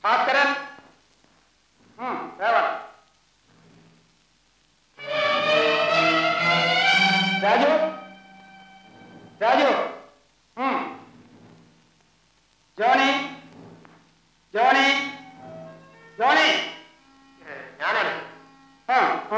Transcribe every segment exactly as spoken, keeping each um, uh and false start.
Bhaskaran Raju Raju Johnny Johnny Johnny ഞാനാണ് ആ ആ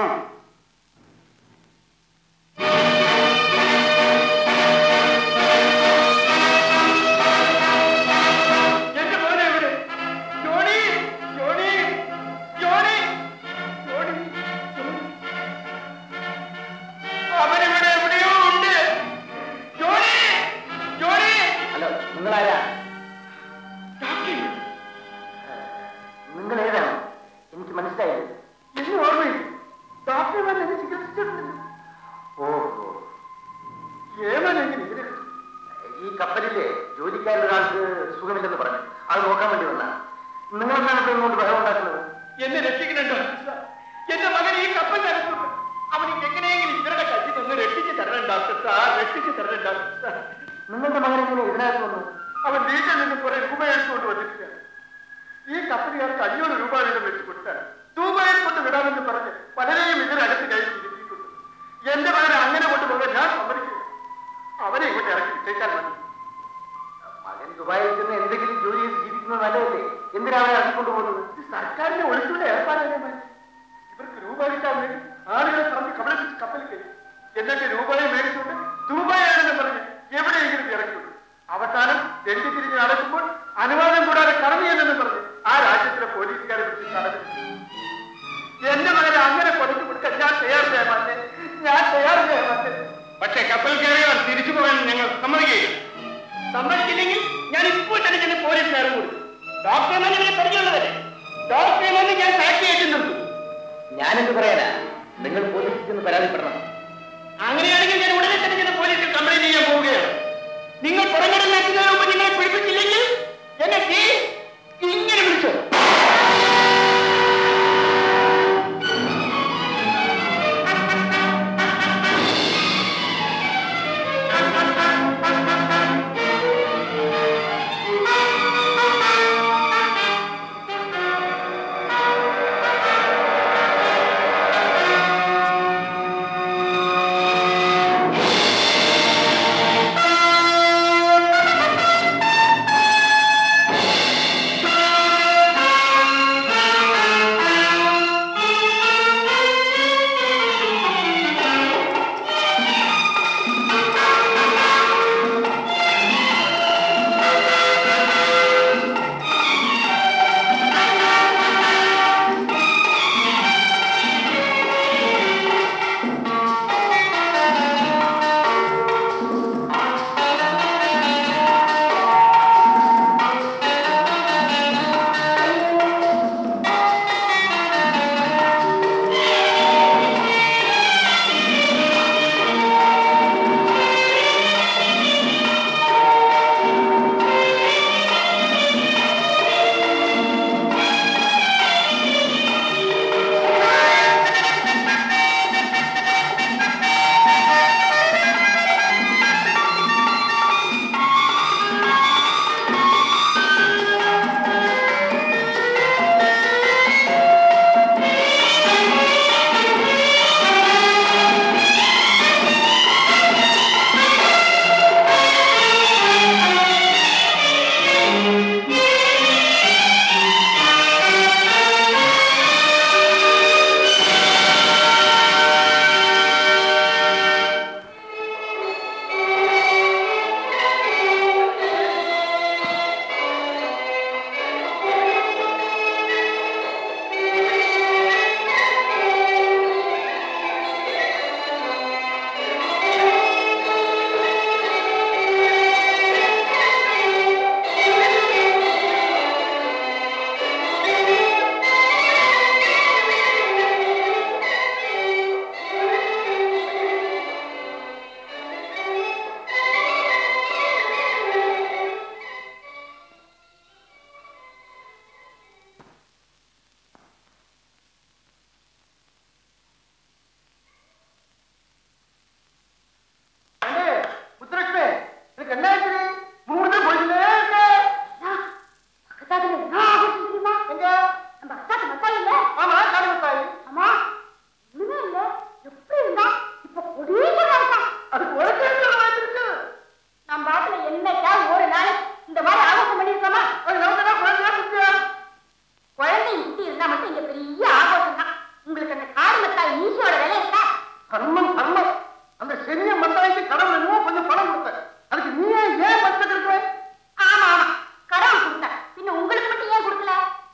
Ah!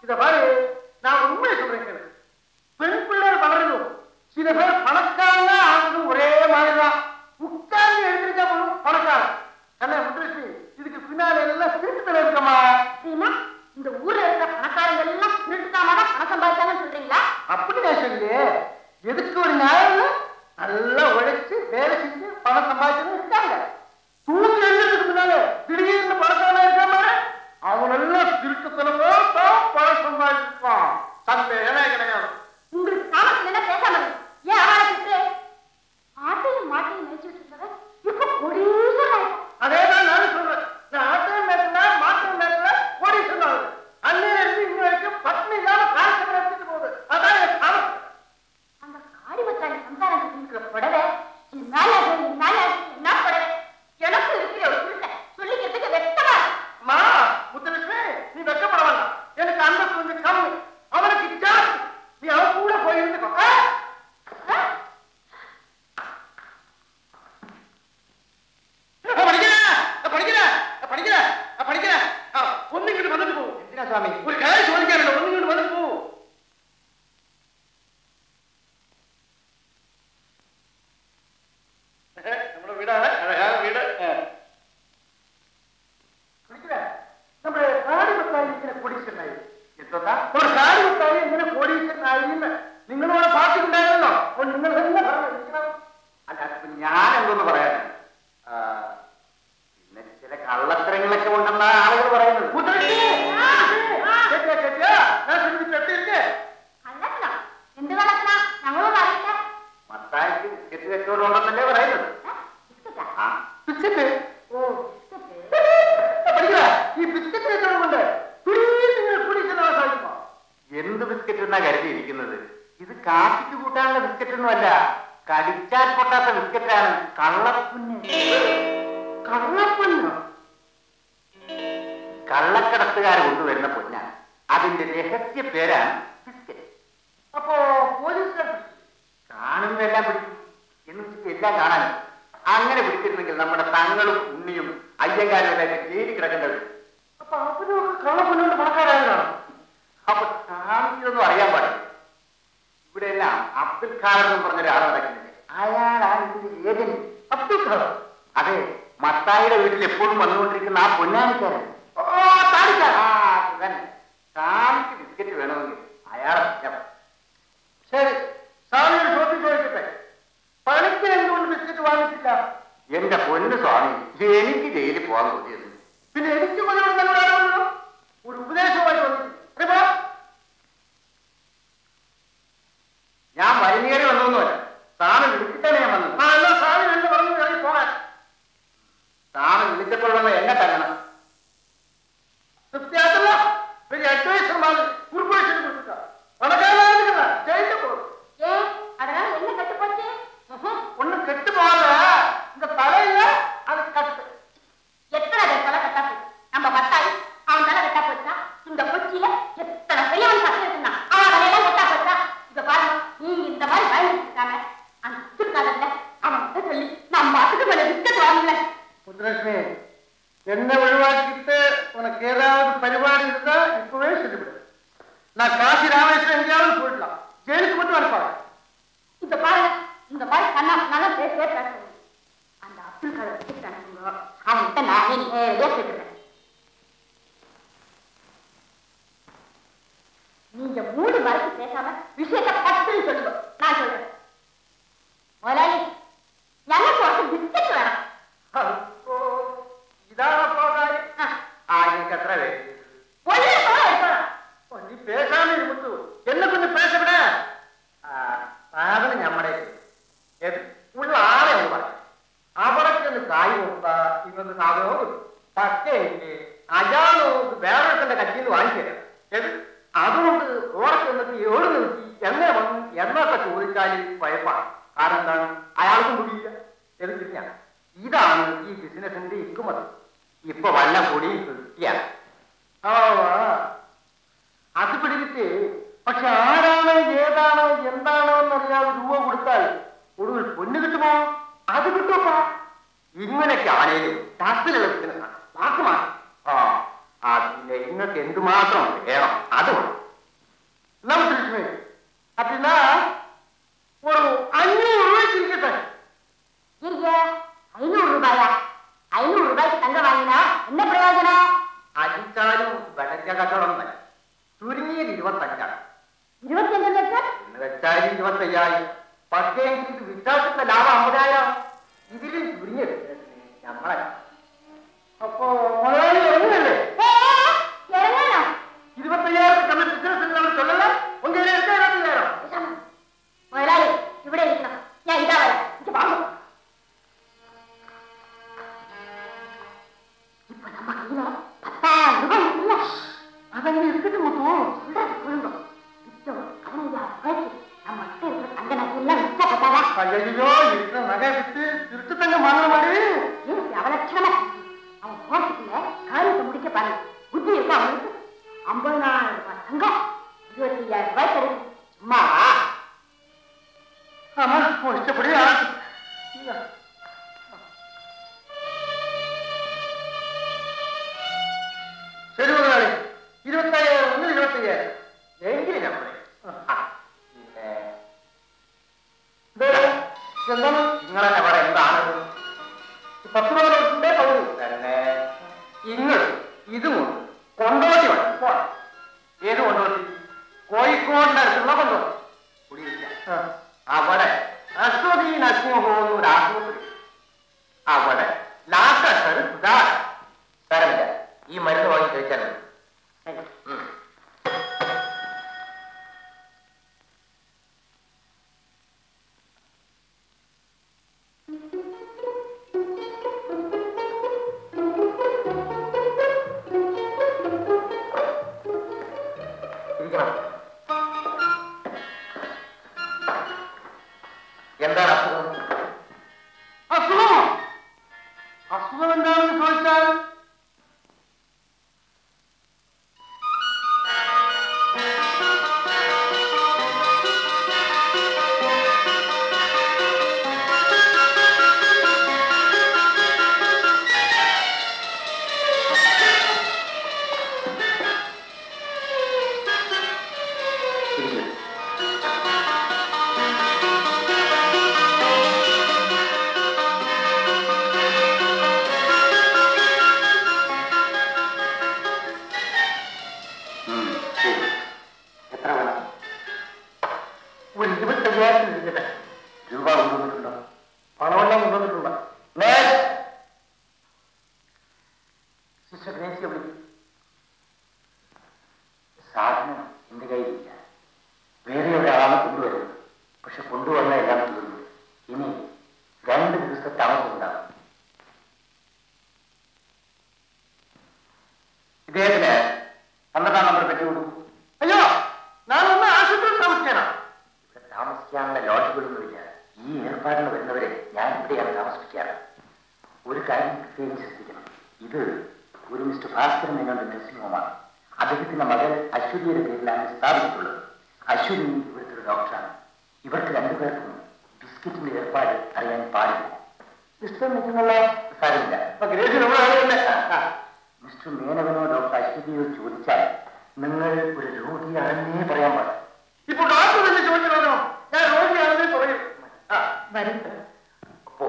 இத பாரு, நான் உண்மையை சொல்றேன். பெண் பிள்ளைகள் வளரணும். சில பேர் பணக்காரங்க ஆகுது ஒரே மாதிரிதான். உட்கார்ந்து எழுந்திருச்சா போதும் பணக்காரன். கண்ணா முத்துலட்சுமி, இதுக்கு பின்னால எல்லாம் திருட்டுத்தலை இருக்கமா? இந்த ஊர்ல இருக்கிற பணக்காரங்க எல்லாம் திருட்டுத்தாமதான் பணம் சம்பாதிச்சாங்கன்னு சொல்றீங்களா? அப்படி நான் சொல்லு. எதுக்கு ஒரு நியாயம்? நல்லா உழைச்சு வேலை செஞ்சு பணம் சம்பாதிச்சு இருக்காங்க. தூக்கி எழுதுறதுக்கு முன்னால திடீர்னு பணக்காரனா இருக்காம அவனெல்லாம் திருட்டுத்தனமோ தான் பணம் சம்பாதிச்சிருப்பான். சந்தேகமே கிடையாது. உங்களுக்கு காமத்துல என்ன பேசாம ஏன் அவனை திட்டு? ஆட்டையும் மாட்டையும் நினைச்சுட்டு இருந்தவன் இப்ப கோடீஸ்வரன். அதேதான் நானும் சொல்றேன். நான் ஆட்டையும் மேற்கல மாட்டையும் மேற்கல கோடீஸ்வரன் ஆகுது. அன்னையில இருந்து இன்னும் வரைக்கும் பத்னி இல்லாம காலத்தை எடுத்துட்டு போகுது. அதான் என் காலம். அந்த காடிமத்தாண்டி சம்சாரம் இருக்கிற புடவை மேல மேல என்ன புடவை எனக்கு இருக்கிற ஒரு புருஷ சொல்லிக்கிறதுக்கு வெட்டமா. அம்மா முத்துலட்சுமி, நீ வெக்கப்பட வேண்டாம். எனக்கு அந்த கொஞ்சம் கம்மி, அவனுக்கு ஜாஸ்தி. நீ அவன் கூட போய் இருந்துக்கோ. ஒண்ணுங்கிட்டு வந்துட்டு போ. என்ன சாமி ஒரு கதை சொல்லிக்காரு. ஒண்ணுங்கிட்டு வந்து போ. நம்மளோட வீடான அழகான வீடு. நம்ம காடி மத்தாய் இருக்கிற கோடீஸ்வரன் ஆயி எத்தா ஒரு காடி மத்தாய் எങ്ങനെ கோடீஸ்வரன் ஆயின்னு നിങ്ങളോട് പാട്ടിട്ടുണ്ടായിരുന്നല്ലോ. അപ്പോൾ നിങ്ങൾ തന്നെ പറഞ്ഞിരിക്കണം. അല്ല, ഞാൻ എന്തൊന്ന് പറയാൻ, പിന്നെ ചില കള്ളത്തരങ്ങളൊക്കെ ഉണ്ടെന്ന ആളുകൾ പറയുന്നത്. മത്തായിക്ക് ബിസ്ക്കറ്റ് കച്ചവടമുണ്ടെന്നല്ലേ പറയുന്നത്. ബിസ്ക്കറ്റ് പഠിക്കുക. ഈ ബിസ്ക്കറ്റ് കച്ചവടം കൊണ്ട് നിങ്ങൾ കുടിക്കുന്ന സാധിക്കുമോ? എന്ത് ബിസ്ക്കറ്റ് എന്നാ കരുതിയിരിക്കുന്നത്? ഇത് കാപ്പിക്ക് കൂട്ടാനുള്ള ബിസ്ക്കറ്റ് ഒന്നുമല്ല, കടിച്ചാൽ പൊട്ടാത്ത ബിസ്ക്കറ്റാണ്. കള്ളപ്പുന്ന്. കള്ളപ്പുന്നോ? കള്ളക്കടത്തുകാർ കൊണ്ടുവരുന്ന പൊന്നാണ്. അതിന്റെ രഹസ്യ പേരാണ് ബിസ്ക്കറ്റ്. അപ്പോ പോലീസുകാർ കാണുന്നതെല്ലാം പിടിക്കും എന്ന് വെച്ചിട്ട് എല്ലാം കാണാനും. അങ്ങനെ പിടിച്ചിരുന്നെങ്കിൽ നമ്മുടെ തങ്ങളും ഉണ്ണിയും അയ്യങ്കാരും ഒക്കെ ജയിലിൽ കിടക്കേണ്ടത്. അപ്പൊ അവരൊക്കെ കള്ളപ്പൊന്നുകൊണ്ട് പണക്കാരായതാണ്. അപ്പൊ കാണിച്ചതൊന്നും അറിയാൻ പാടില്ല. ഇവിടെ എല്ലാം അബ്ദുൽ ഖാദർ എന്ന് പറഞ്ഞ ഒരാൾ നടക്കുന്നില്ല. അയാളാണ് ഇതിന്റെ ഏജന്റ്. അബ്ദുൽ ഖാദർ? അതെ, മത്തായിയുടെ വീട്ടിൽ എപ്പോഴും വന്നുകൊണ്ടിരിക്കുന്ന ആ പൊന്നാനിക്കാരൻ. സാമിക്ക് ബിസ്ക്കറ്റ് വേണമെങ്കിൽ അയാളെ. ശരി, സ്വാമിയുടെ ചോദ്യം ചോദിക്കട്ടെ, പണിക്ക് എന്തുകൊണ്ട് ബിസ്ക്കറ്റ് വാങ്ങിച്ചില്ല? എന്റെ പൊന്നു സ്വാമി, എനിക്ക് ജയിലിൽ പോകാൻ തോന്നിയത്. പിന്നെ എനിക്ക് കൊല്ലം ഒരു ഉപദേശമായി തോന്നി. ഞാൻ വൈകുന്നേരം വന്നൊന്നുമല്ല, സ്വാമി വിളിച്ചിട്ടാണ് ഞാൻ വന്നത്. ആ എന്നാ സ്വാമി എന്ന് പറഞ്ഞു ഇറങ്ങി പോകാൻ. സ്വാമി വിളിച്ചപ്പോൾ വന്ന എന്നെ തരണം. സത്യാത്തല്ല, ഒരു എട്ട് വയസ്സ് മാറി കുറുപ്പേശ്വരി കൊടുത്തിട്ടാ പണക്കാരായിരിക്കുന്ന ജയിലിൽ പോകും. ஒண்ணு கெட்டு போகாத, இந்த தலையில அது கட்டு. எத்தனை பேர் தலை கட்டா போச்சு? நம்ம பத்தாயி அவன் தலை கட்டா போச்சா? இந்த கொச்சியில எத்தனை பெரியவன் பசங்க இருந்தான், அவன் தலையெல்லாம் கட்டா போச்சா? இத பாருங்க, நீங்க இந்த மாதிரி பயந்துட்டு இருக்காங்க. அந்த சுற்றுக்காரல்ல அவன் சொல்லி நம்ம அதுக்கு மேல விக்கெட் வாங்கல. முத்துலட்சுமி, என்ன ஒழிவாக்கிட்டு உனக்கு ஏதாவது பரிபாடி இருந்தா இப்பவே சொல்லிவிடு. நான் காசி ராமேஸ்வரம் எங்கேயாவது போயிடலாம், ஜெயிலுக்கு மட்டும் அனுப்பாங்க. இந்த பாருங்க, இந்த மாதிரி கண்ணா நல்லா பேசவே பேசுறேன். அந்த அப்துல் கலாம் விட்டு அனுப்புங்க, அவன்கிட்ட நான் நேரடியா கேட்டுக்கிறேன். நீங்க மூணு மரத்து பேசாம விஷயத்தை பத்துன்னு சொல்லுங்க, நான் சொல்றேன். முதலாளி, எனக்கு ஒரு பிஸ்கட் வேணும். இதான போகாது. எனக்கு எத்தனை வேலை நீ பேசாம இருமுத்து என்ன கொஞ்சம் பேச விட. സാധനം നമ്മുടെ ഉള്ള ആളെ ഒന്ന് പറയും. അവിടൊക്കെ ഒന്ന് കായ് കൊടുത്താ ഇന്നത്തെ സാധനവും കിട്ടും. പക്ഷേ അയാളോ വേറൊരുത്തന്റെ കച്ചിന്ന് വാങ്ങിത്തരാം. അതുകൊണ്ട് ഓടൊക്കെ എന്നിട്ട് എവിടെ നിർത്തി എന്നെ വന്ന് എന്നൊക്കെ ചോദിച്ചാൽ കുഴപ്പമാണ്. കാരണം എന്താണ്, അയാൾക്കും കൂടിയില്ല. എടുത്തില്ല. ഇതാണ് ഈ ബിസിനസിന്റെ ഇക്കുമതി. ഇപ്പൊ വല്ല പൊടിയും കിട്ടിയാണ്. ആ അത് പിടിച്ചിട്ട് പക്ഷെ ആരാണോ ഏതാണോ എന്താണോ എന്നറിയാതെ രൂപ കൊടുത്താൽ ഒടുവിൽ പൊന്നു കിട്ടുമോ? അത് കിട്ടുമോ? ഇങ്ങനെയൊക്കെ ആണേലും ടാക്സിലുള്ള ബിസിനസ്സാണ്. വാക്കുമാണ്. ആ അതിന്റെ ഇങ്ങക്ക് എന്തുമാത്രം വേണം അത് വേണം. ഇരുപത്തഞ്ചാണ്. ഇരുപത്തിയഞ്ചെന്ന് വെച്ചാൽ എന്ന് വെച്ചാൽ ഇരുപത്തയ്യായിരം. പക്ഷേ ഇത് വിശ്വാസത്തെ ലാഭം അമ്പതായിരം. ഇതിലും ചുരുങ്ങിയത് നമ്മളെ. അപ്പോ മുതലാളി ഇറങ്ങുന്നല്ലേ? ഇറങ്ങാനോ? ഇരുപത്തയ്യായിരം കമ്മി ബിസിനസ് നമ്മൾ ചൊല്ലല്ല. ഒന്ന് ഇരുപത്തയ്യായിരം. മുതലാളി ഇവിടെ ഇരിക്കണം. ഞാൻ ഇതാ വരാം. എനിക്ക് വാങ്ങും. ഇപ്പൊ നമ്മ കയ്യില് പത്തായിരം രൂപ ഇല്ല. അതങ്ങനെ എടുത്തിട്ട് മുത്തോ അയ്യോ ഇരുന്ന നഗ വിറ്റ് തിരിച്ചു തന്നെ വാങ്ങണ മതി. അവലക്ഷണമേ அவன் கோஷத்துல காரியத்தை முடிக்க பாருங்க. புத்தி இருக்கா அவனுக்கு? ஐம்பதாயிரம் ரூபாய் தங்கம் இருபத்தி ஐயாயிரம் ரூபாய் கிடைக்கும். சும்மா ஆமா இஷ்டப்படி ശരി മുതലാളി. ഇരുപത്തയ്യായിരം ഒന്ന് ഇരുപത്തയ്യായിരം എങ്കിലും നമ്മളെ എന്താണ് നിങ്ങളെന്നെ പറ എന്താണ് പത്ത് രൂപ പൗരി തന്നെ ഇങ്ങൾ ഇതും കൊണ്ടോട്ടി വേണം. പോണം. ഏത് കൊണ്ടോട്ടി? കോഴിക്കോടിന്റെ അടുത്തുള്ള കൊണ്ടോട്ടി. കുടിയിരിക്കാൻ അവിടെ അശ്വതി നരസിംഹ ഹോം ഒരു ആശുപത്രി. അവിടെ ലാസ്റ്റ് സുധാകരൻ സാരമില്ല. ഈ മരുന്ന് വാങ്ങി കഴിച്ചാൽ മതി. എന്താണ് അസുഖം? അസുഖമോ? അസുഖം എന്താണെന്ന് ചോദിച്ചാൽ രൂപ കൊണ്ടുവന്നിട്ടുണ്ടോ? പണമെല്ലാം കൊണ്ടുവന്നിട്ടുണ്ടോ? സിസ്റ്റർ ഗ്രേസിയെ വിളിക്കും. സാധനം എന്റെ കയ്യിലില്ല. വേറെ ഒരാളാണ് കൊണ്ടുവരുന്നത്. പക്ഷെ കൊണ്ടുവന്ന എല്ലാം തീർന്നു. ഇനി രണ്ട് ദിവസത്തെ താമസം ഉണ്ടാവും. ഇദ്ദേഹത്തിന് പന്ത്രണ്ടാം നമ്പർ പറ്റി കൊടുക്കും. അയ്യോ ഞാനൊന്ന് ആശുപത്രിയിൽ താമസിക്കാനോ? ഇവിടെ താമസിക്കാനുള്ള ലോഡ്ജുകളൊന്നുമില്ല. ഈ ഏർപ്പാടിന് വരുന്നവരെ ഞാൻ ഇവിടെയാണ് താമസിപ്പിക്കാറ്. ഒരു കാര്യം പ്രത്യേകം ശ്രദ്ധിക്കണം. ഇത് ഒരു മിസ്റ്റർ ഭാസ്കരൻ മേനോന്റെ നഴ്സിംഗ് ഹോമാണ്. അദ്ദേഹത്തിന്റെ മകൾ അശ്വതിയുടെ പേരിലാണ് സ്ഥാപിച്ചിട്ടുള്ളത്. അശ്വതി ഇവിടുത്തെ ഒരു ഡോക്ടറാണ്. ഇവർക്ക് രണ്ടുപേർക്കും ബിസ്ക്കറ്റിന്റെ ഏർപ്പാട് അറിയാൻ പാടില്ല. സിസ്റ്റർ നിൽക്കുന്നുള്ള സാരമില്ല. മിസ്റ്റർ മേനവനോ ഡോക്ടർ അശ്വതിയോ ചോദിച്ചാൽ നിങ്ങൾ ഒരു രോഗിയാണെന്നേ പറയാൻ പാടില്ല. ഇപ്പൊ ഡോക്ടർ തന്നെ ചോദിച്ചാലോ? ഞാൻ രോഗിയാണെന്നേ പറയും. അപ്പോ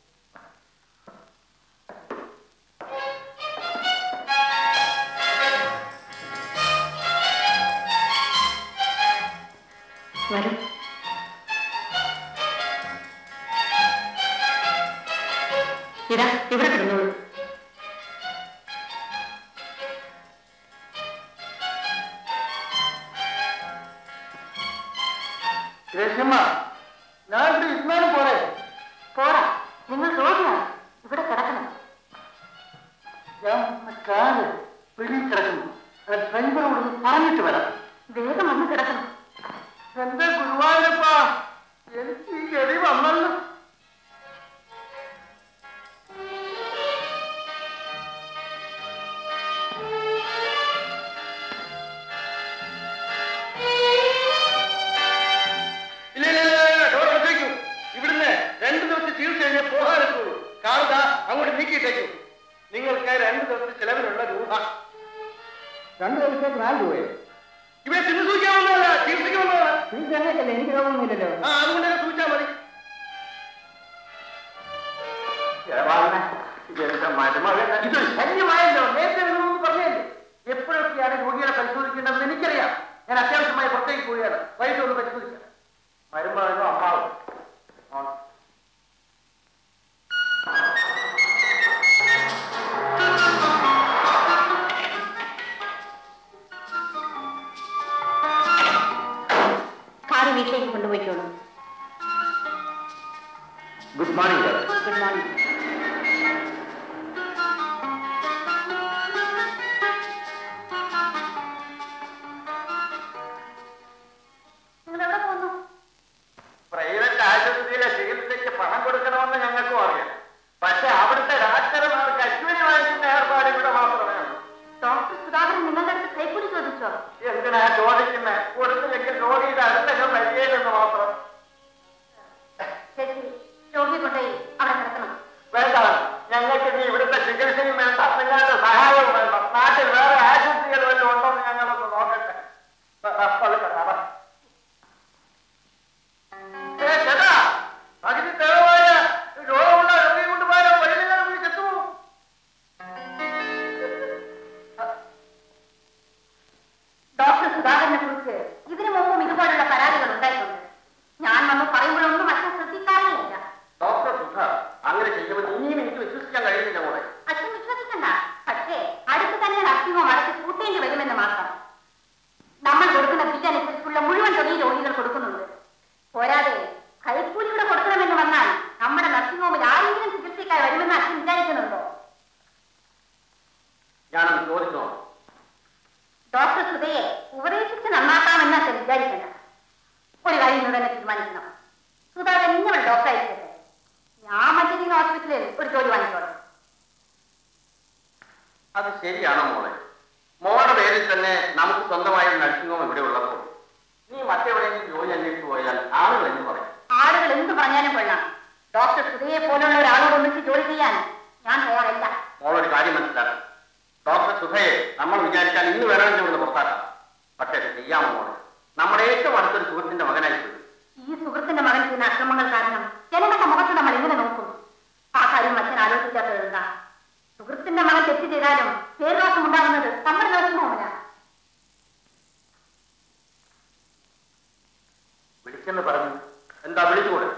ഇതാ ഇവിടെ കിടന്നോളൂ. ഗ്രേസ്യമ്മ ഞാൻ ഇവിടെ ഇരുന്നാലും പോരെ? പോരാ, നിങ്ങൾ രോഗിയാണ്. ഇവിടെ കിടക്കണം. ഞാൻ കാല് വെളിയിൽ കിടക്കുന്നു. ഡ്രൈവറോട് പറഞ്ഞിട്ട് വരാം. വേഗം വന്ന് കിടക്കണം. എന്റെ ഗുരുവായൂരപ്പാ, എനിക്ക് ഈ ഗതി വന്നല്ലോ. ഇവിടുന്ന് രണ്ടു ദിവസം ചികിത്സ കഴിഞ്ഞാൽ പോകാനെത്തുള്ളൂ. കാണുക അങ്ങോട്ട് നീക്കിയിട്ടേക്കൂ. നിങ്ങൾക്ക് രണ്ടു ദിവസത്തെ ചെലവിനുള്ള രൂപ. രണ്ടു ദിവസത്തേക്ക് നാല് രൂപയോ? ഇവിടെ ചികിത്സ സൂക്ഷിക്കാവുന്നതല്ല, ചികിത്സയ്ക്ക് വന്നതാണ്. ചികിത്സല്ലേ, എനിക്ക് രോഗമൊന്നുമില്ലല്ലോ. ആ അതുകൊണ്ട് തന്നെ സൂക്ഷിച്ചാൽ മതി. ഇതൊരു ശല്യമായല്ലോ. നേരത്തെ പറഞ്ഞല്ലേ എപ്പോഴൊക്കെയാണ് രോഗികളെ പരിശോധിക്കേണ്ടതെന്ന് എനിക്കറിയാം. ഞാൻ പുറത്തേക്ക് പോവുകയാണ്. വൈകിട്ട് ഒന്ന് പരിശോധിക്കാം. മരുമകനോ അമ്മാവോ കാറ് വീട്ടിലേക്ക് കൊണ്ടുപോയിക്കോളൂ. Good morning. Good morning. Private ആശുപത്രിയിലെ ചികിത്സയ്ക്ക് പണം കൊടുക്കണമെന്ന് ഞങ്ങൾക്കും അറിയാം. പക്ഷെ അവിടുത്തെ ഡാക്ടർമാർക്ക് അശ്വിനി വാങ്ങിക്കുന്ന ഏർപ്പാട് ഇവിടെ മാത്രമേ ഉള്ളൂ. ഡോക്ടർ സുധാകരൻ നിങ്ങളുടെ അടുത്ത് കൈക്കൂലി ചോദിച്ചോ? എന്തിനാ ചോദിക്കുന്നത്? കൊടുത്തില്ലെങ്കിൽ രോഗിയുടെ അടുത്തെങ്കിലും വരികയില്ലെന്ന് മാത്രം. ശരി, രോഗിയെ കൊണ്ടുപോയി അവിടെ കിടക്കണം. വേണ്ട, ഞങ്ങൾക്ക് ഇനി ഇവിടുത്തെ ചികിത്സയും വേണ്ട, നിങ്ങളുടെ സഹായവും വേണ്ട. നാട്ടിൽ വേറെ ആശുപത്രികൾ വല്ലതും ഉണ്ടോന്ന് ഞങ്ങളൊന്ന് നോക്കട്ടെ. പകുതി തെളിവായ രോഗമുള്ള രോഗിയെ കൊണ്ട് പോയാലോ വഴിയിലും ചെത്തുപോകും. ഡോക്ടർ സുധാകരനെ കുറിച്ച് ഇതിനു മുമ്പും ഇതുപോലുള്ള പരാതികൾ ഉണ്ടായിട്ടുണ്ട്. ഞാൻ വന്ന് പറയുമ്പോഴൊന്നും അച്ഛൻ ശ്രദ്ധിക്കാറേയില്ല. ഡോക്ടർ സുധ അങ്ങനെ ചെയ്യുമ്പോൾ ഇനിയും എനിക്ക് വിശ്വസിക്കാൻ കഴിയുന്നില്ല മോളെ. അച്ഛൻ വിശ്വസിക്കണ്ട. പക്ഷേ അടുത്ത് തന്നെ നർസിംഗ് അടച്ച് കൂട്ടേണ്ടി വരുമെന്ന് മാത്രം. നമ്മൾ കൊടുക്കുന്ന ബില്ലനുസരിച്ചുള്ള മുഴുവൻ തുകയും രോഗികൾ കൊടുക്കുന്നുണ്ട്. പോരാതെ കൈക്കൂലി കൂടെ കൊടുക്കണമെന്ന് വന്നാൽ നമ്മുടെ നർസിംഗ് ഹോമിൽ ആരെങ്കിലും ചികിത്സയ്ക്കായി വരുമെന്ന് അച്ഛൻ വിചാരിക്കുന്നുണ്ടോ? ഞാനൊന്ന് ചോദിച്ചോ? ഡോക്ടർ സുധയെ ഉപദേശിച്ച് നന്നാക്കാമെന്ന് അച്ഛൻ വിചാരിക്കണ്ട. ഒരു കാര്യം ഇന്ന് തന്നെ തീരുമാനിക്കണം. സുധാകരൻ ഇന്നവൾ ഡോക്ടർ ആയിരിക്കട്ടെ. ഞാൻ മറ്റേതെങ്കിലും ഹോസ്പിറ്റലിൽ ഒരു ജോലി വാങ്ങിക്കോളാം. അത് ശരിയാണോ മോളെ? മോളുടെ പേരിൽ തന്നെ നമുക്ക് സ്വന്തമായ നഴ്സിംഗ് ഹോം ഇവിടെ ഉള്ളപ്പോൾ നീ മറ്റെവിടെയെങ്കിലും ജോലി അന്വേഷിച്ചു പോയാൽ ആളുകൾ എന്ന് പറയും. ആളുകൾ എന്ത് പറഞ്ഞാലും കൊള്ളാം. ഡോക്ടർ സുധയെ പോലുള്ള ഒരാളോട് ഒന്നിച്ച് ജോലി ചെയ്യാൻ ഞാൻ തയ്യാറല്ല. മോളൊരു കാര്യം മനസ്സിലാക്കാം. ഡോക്ടർ സുധയെ നമ്മൾ വിചാരിച്ചാൽ ഇന്ന് വേണമെങ്കിൽ ഇവിടെ പുറത്താക്കാം. പക്ഷേ ചെയ്യാമോ മോളെ? നമ്മുടെ ഏറ്റവും അടുത്തൊരു സുഹൃത്തിന്റെ മകനായി പോയി. ഈ സുഹൃത്തിന്റെ മകൻ ചെയ്യുന്ന അക്രമങ്ങൾ കാരണം ജനങ്ങളുടെ മുഖത്ത് നമ്മൾ എങ്ങനെ നോക്കും? ആ കാര്യം അച്ഛൻ ആലോചിക്കാത്തത് എന്താ? സുഹൃത്തിന്റെ മകൻ തെറ്റ് ചെയ്താലും പേരുദോഷം ഉണ്ടാകുന്നത് നമ്മുടെ നഴ്സിംഗ് ഹോമിലാണ്. വിളിച്ചെന്ന് പറഞ്ഞു. എന്താ വിളിച്ചുകൂടെ?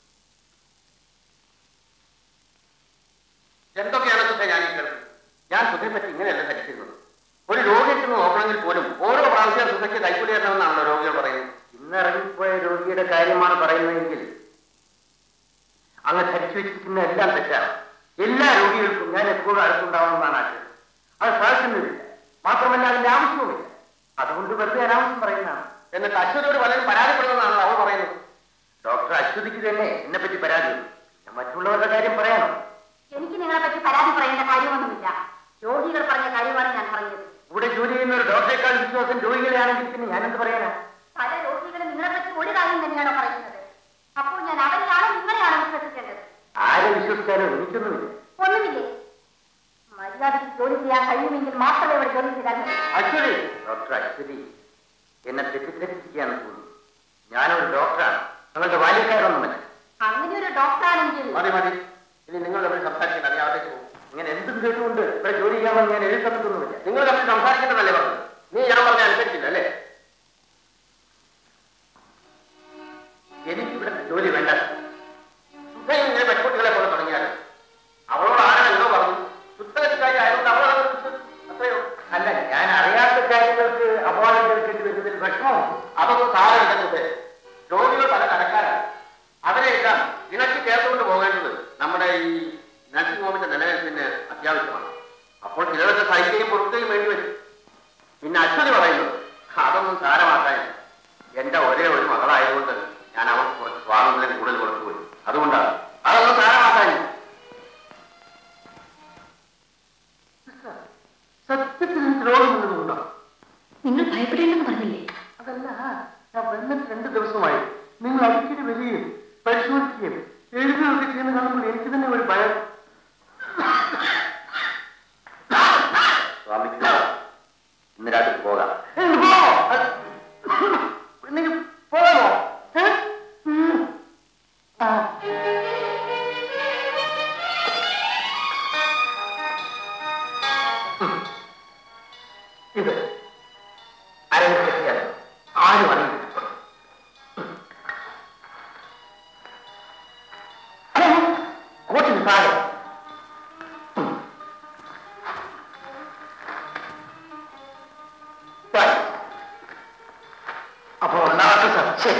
എന്തൊക്കെയാണ് സുധ ഞാൻ ഈ കേൾക്കുന്നത്? ഞാൻ സുധയെ പറ്റി ഇങ്ങനെയല്ല ധരിച്ചിരുന്നത്. ഒരു രോഗിക്ക് നോക്കണമെങ്കിൽ പോലും ഓരോ പ്രാവശ്യം സുധയ്ക്ക് കൈക്കൂലി തരണമെന്നാണല്ലോ രോഗികൾ പറയുന്നത്. ഇന്നിറങ്ങിപ്പോയ രോഗിയുടെ കാര്യമാണ് പറയുന്നതെങ്കിൽ അങ്ങ് ധരിച്ചു വെച്ചിരിക്കുന്ന എല്ലാം തെറ്റാണ്. എല്ലാ രോഗികൾക്കും ഞാൻ എപ്പോഴും അടുത്തുണ്ടാവണമെന്നാണ് ആഗ്രഹം. അത് സാധിക്കുന്നില്ല. മാത്രമല്ല അതിന്റെ ആവശ്യവുമില്ല. അതുകൊണ്ട് വെറുതെ അനാവശ്യം പറയുന്നതാണ്. എന്നിട്ട് അശ്വതിയോട് പലരും പരാതിപ്പെടുന്നതാണ് അവൾ പറയുന്നത്. ഡോക്ടർ അശ്വതിക്ക് തന്നെ എന്നെ പറ്റി പരാതിയുണ്ട്. മറ്റുള്ളവരുടെ കാര്യം പറയണം. എനിക്ക് നിങ്ങളെ പറ്റി പരാതി പറയേണ്ട കാര്യമൊന്നുമില്ല. രോഗികൾ പറഞ്ഞ കാര്യമാണ് ഞാൻ പറഞ്ഞത്. ഇവിടെ ജോലി ചെയ്യുന്ന ഒരു ഡോക്ടറേക്കാൾ വിശ്വാസം രോഗികളെയാണെങ്കിൽ പിന്നെ ഞാനെന്ത് പറയാനാ? പല രോഗികളും നിങ്ങളെ പറ്റി ഒരു കാര്യം തന്നെയാണോ പറയുന്നത്? അപ്പോൾ ഞാൻ അവരെയാണോ നിങ്ങളെയാണോ വിശ്വസിക്കേണ്ടത്? ആരെ വിശ്വസിച്ചാലും എനിക്കൊന്നുമില്ല. ഒന്നുമില്ലേ? മര്യാദയ്ക്ക് ജോലി ചെയ്യാൻ കഴിയുമെങ്കിൽ മാത്രമേ ഇവിടെ ജോലി ചെയ്താൽ മതി. അശ്വതി, ഡോക്ടർ അശ്വതി എന്നെ തെറ്റിദ്ധരിപ്പിക്കുകയാണെന്ന് തോന്നുന്നു. ഞാനൊരു ഡോക്ടറാണ്, നിങ്ങളുടെ ബാല്യക്കാരൊന്നുമല്ല. അങ്ങനെ ഒരു ഡോക്ടറാണെങ്കിൽ മതി മതി. ഇനി നിങ്ങൾ തമ്മിൽ സംസാരിക്കേണ്ട. നീ അവിടേക്ക് പോകും. ഇങ്ങനെ എന്തും കേട്ടുകൊണ്ട് ഇവിടെ ജോലി ചെയ്യാമെന്ന് ഞാൻ എഴുതി തന്നിട്ടൊന്നുമില്ല. നിങ്ങൾ തമ്മിൽ സംസാരിക്കേണ്ടതല്ലേ പറഞ്ഞത്? നീ ഞാൻ പറഞ്ഞ അനുസരിച്ചില്ല അല്ലേ? എനിക്കിവിടെ ജോലി വേണ്ട. സുധയും ഇങ്ങനെ പെൺകുട്ടികളെ പോലെ തുടങ്ങിയാൽ അവളോട് ആരാണെന്നോ പറഞ്ഞു. ശുദ്ധകാരി ആയതുകൊണ്ട് അവളെ അത്രയോ അല്ല. ഞാൻ അറിയാത്ത കാര്യങ്ങൾക്ക് അപവാദം കേൾക്കേണ്ടി വരുന്നതിൽ വിഷമവും അതൊന്നും സാരമില്ല. സുധേ, രോഗികൾ പല കടക്കാരാണ്. അവരെയെല്ലാം ഇണക്കി ചേർത്തുകൊണ്ട് പോകേണ്ടത് നമ്മുടെ ഈ നഴ്സിംഗ് ഹോമിന്റെ നിലനിൽപ്പിന് അത്യാവശ്യമാണ്. അപ്പോൾ ചിലരൊക്കെ സഹിക്കുകയും പൊറുക്കുകയും വേണ്ടി വരും. പിന്നെ അശ്വതി പറയുന്നത് അതൊന്നും സാരമാക്കാൻ എന്റെ ഒരേ ഒരു മകളായതുകൊണ്ട് ഞാൻ അവർക്ക് കുറച്ച് സ്വാതന്ത്ര്യം കൂടുതൽ കൊടുത്തുപോയി. അതുകൊണ്ടാണ് അതൊന്നും സാരമാക്കാൻ. സത്യത്തിൽ രോഗമുള്ളതുകൊണ്ടോ? നിങ്ങൾ ഭയപ്പെടേണ്ടെന്ന് പറഞ്ഞില്ലേ? അതല്ല, ഞാൻ വന്നിട്ട് രണ്ട് ദിവസമായി നിങ്ങൾ അടിക്കടി വരികയും പരിശോധിക്കുകയും എഴുതുകയൊക്കെ ചെയ്യുന്ന കാണുമ്പോൾ എനിക്ക് തന്നെ ഒരു ഭയം. സ്വാമിക്ക് ഇന്ന് രാത്രി പോകാം. പോകാമോ? ഇത് ആരെങ്കിലും പറ്റിയാൽ ആരും അറിയില്ല. சரி.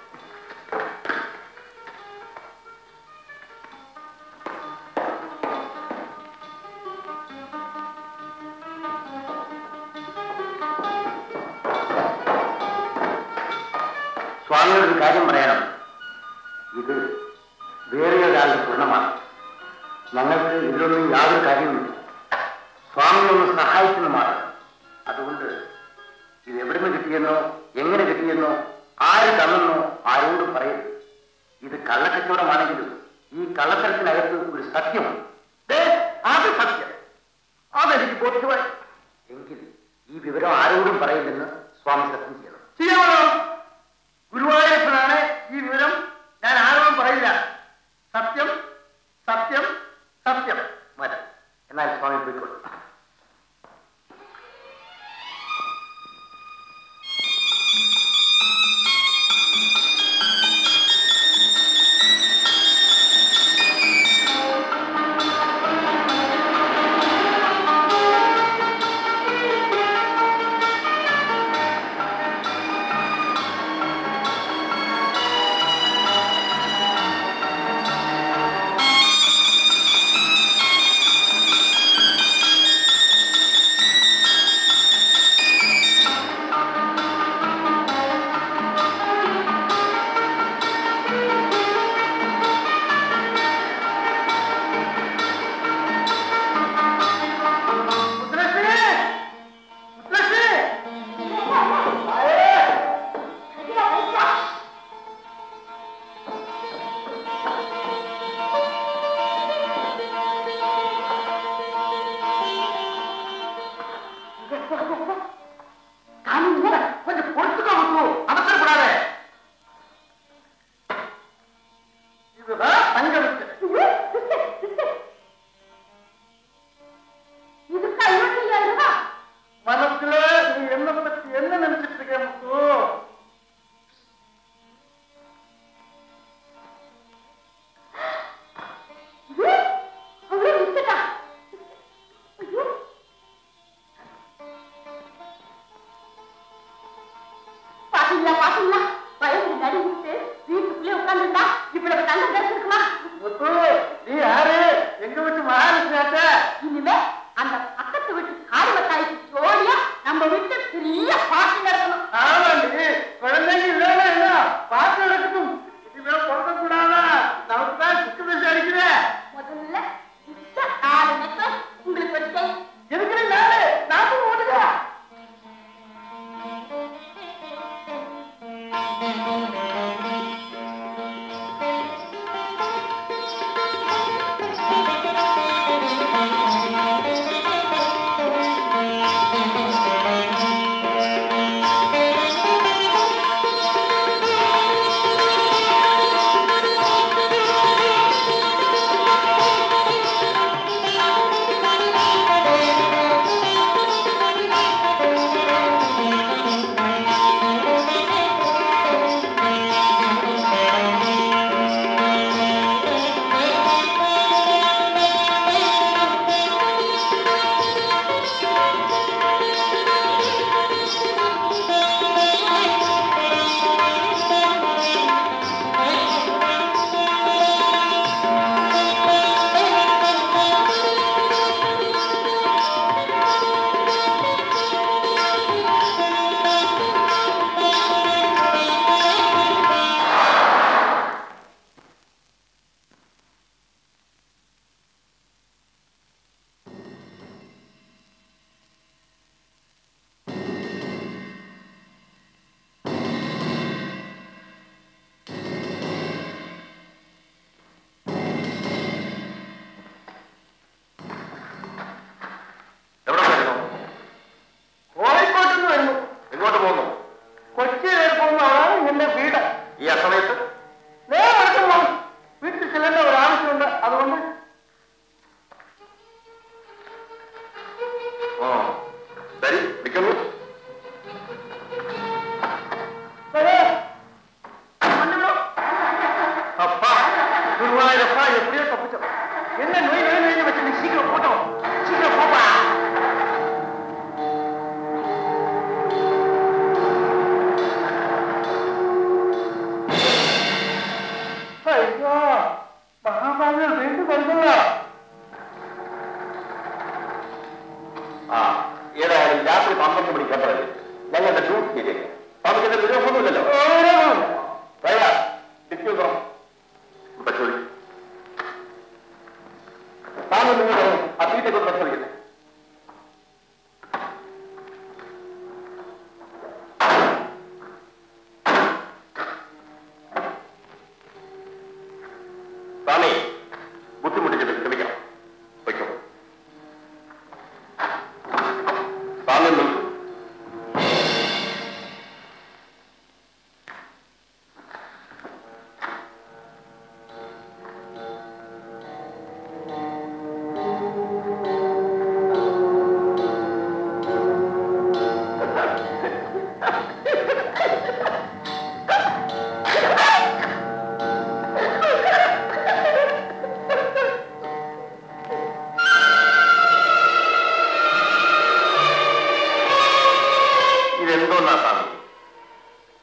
സ്വാമിയോട് കാര്യം പറയണം. ഇത് വേറെ ഒരാളുടെ സ്വർണ്ണമാണ്. ഞങ്ങൾക്ക് ഇതിലൊന്നും യാതൊരു കാര്യവുമില്ല. സ്വാമിയൊന്ന് സഹായിക്കുന്നതാണ്. അതുകൊണ്ട് ഇത് എവിടുന്ന് കിട്ടിയെന്നോ എങ്ങനെ കിട്ടിയെന്നോ ആര് തന്നെന്നോ ആരോടും പറയരുത്. ഇത് കള്ളക്കച്ചവടമാണെങ്കിലും ഈ കള്ളത്തരത്തിനകത്ത് ഒരു സത്യമുണ്ട്. അത് സത്യം, അതെനിക്ക് ബോധ്യമായി. എങ്കിൽ ഈ വിവരം ആരോടും പറയില്ലെന്ന് സ്വാമി സത്യം ചെയ്യണം. ചെയ്യാമോ? ഗുരുവായൂരപ്പനാണ് ഈ വിവരം ഞാൻ ആരോടും പറയില്ല. സത്യം സത്യം സത്യം. മതി. എന്നാൽ സ്വാമി പോയിക്കോളൂ.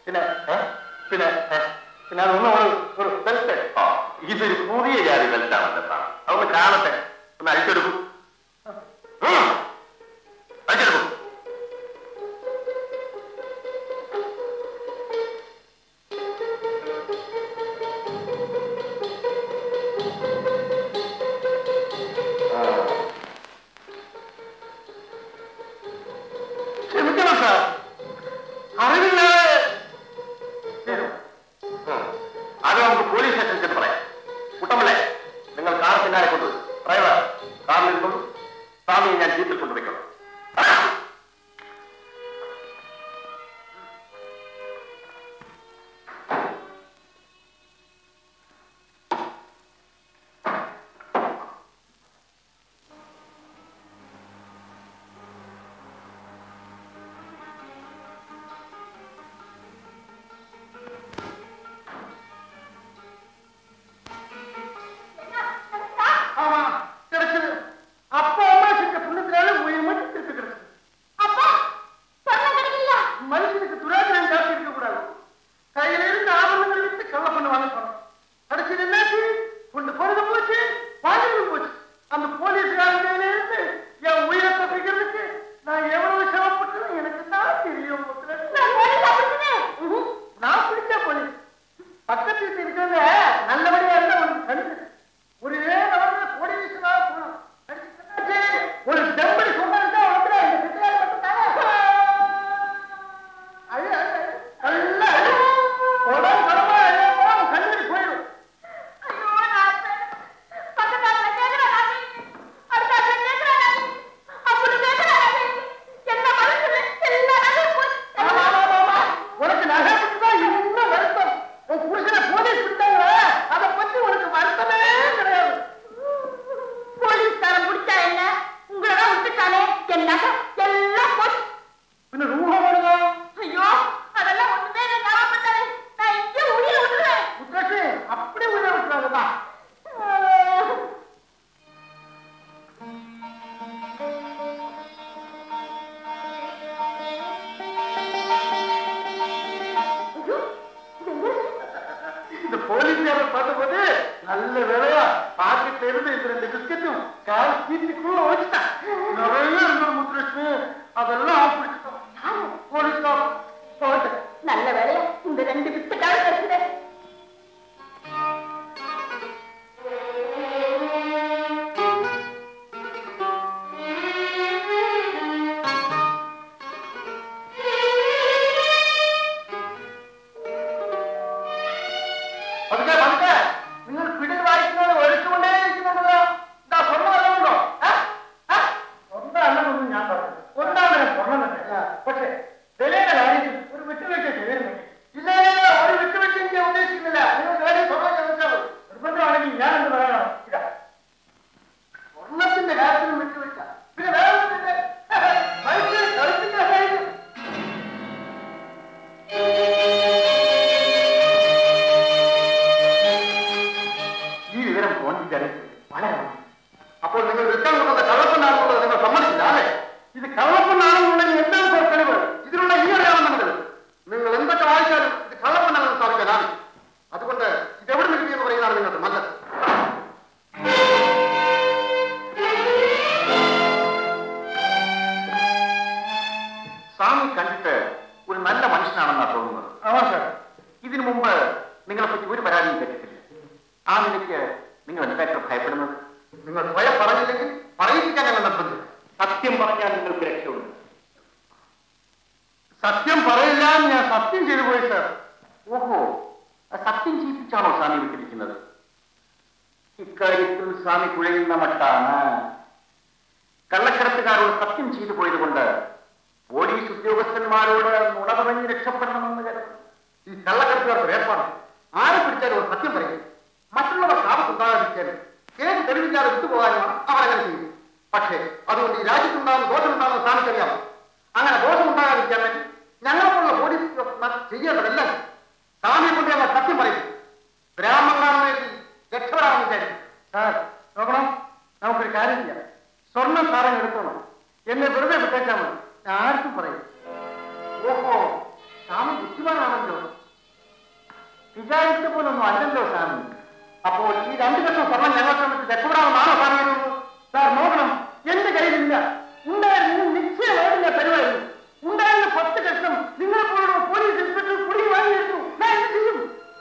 പിന്നെ പിന്നെ പിന്നെ അതൊന്നും ഒരു ബെൽറ്റ് ഇതൊരു പുതിയ ജാതി ബെൽറ്റാണ് സാർ അതൊന്ന് കാണട്ടെ ഒന്ന് അഴിച്ചെടുക്കും അഴിച്ചെടുക്കും ക്ഷമിക്കണം സാർ അറിവില്ലാതെ അത് നമുക്ക് പോലീസ് സ്റ്റേഷനിൽ ചെന്ന് പറയാം. കുട്ടമ്പളെ നിങ്ങൾ കാർ പിന്നാലെ കൊണ്ടുവരും. ഡ്രൈവർ കാറിൽ നിന്നും സ്വാമിയെ ഞാൻ ജീപ്പിൽ കൊണ്ടുവയ്ക്കണം. എന്നെ വെറുതെ വിട്ടേച്ചാൽ മതി, ആർക്കും പറയും. ഓഹോ, സ്വാമി ബുദ്ധിമാനാണല്ലോ. വിചാരിച്ച പോലൊന്നും അല്ലല്ലോ സ്വാമി. അപ്പോൾ ഈ രണ്ടു ലക്ഷം സ്വർണം ഞങ്ങൾക്ക് തന്നിട്ട് രക്ഷപ്പെടാമെന്നാണോ സ്വാമി? സാർ നോക്കണം, എന്റെ കയ്യിലില്ല. ഉണ്ടായിരുന്നു നിശ്ചയമായിട്ട് ഞാൻ തരുമായിരുന്നു. ഉണ്ടായിരുന്ന പത്ത് ലക്ഷം നിങ്ങളെ പോലുള്ള പോലീസ് ഇൻസ്പെക്ടർ കുടി വാങ്ങിയെടുത്തു. ഞാൻ എന്ത് ചെയ്യും?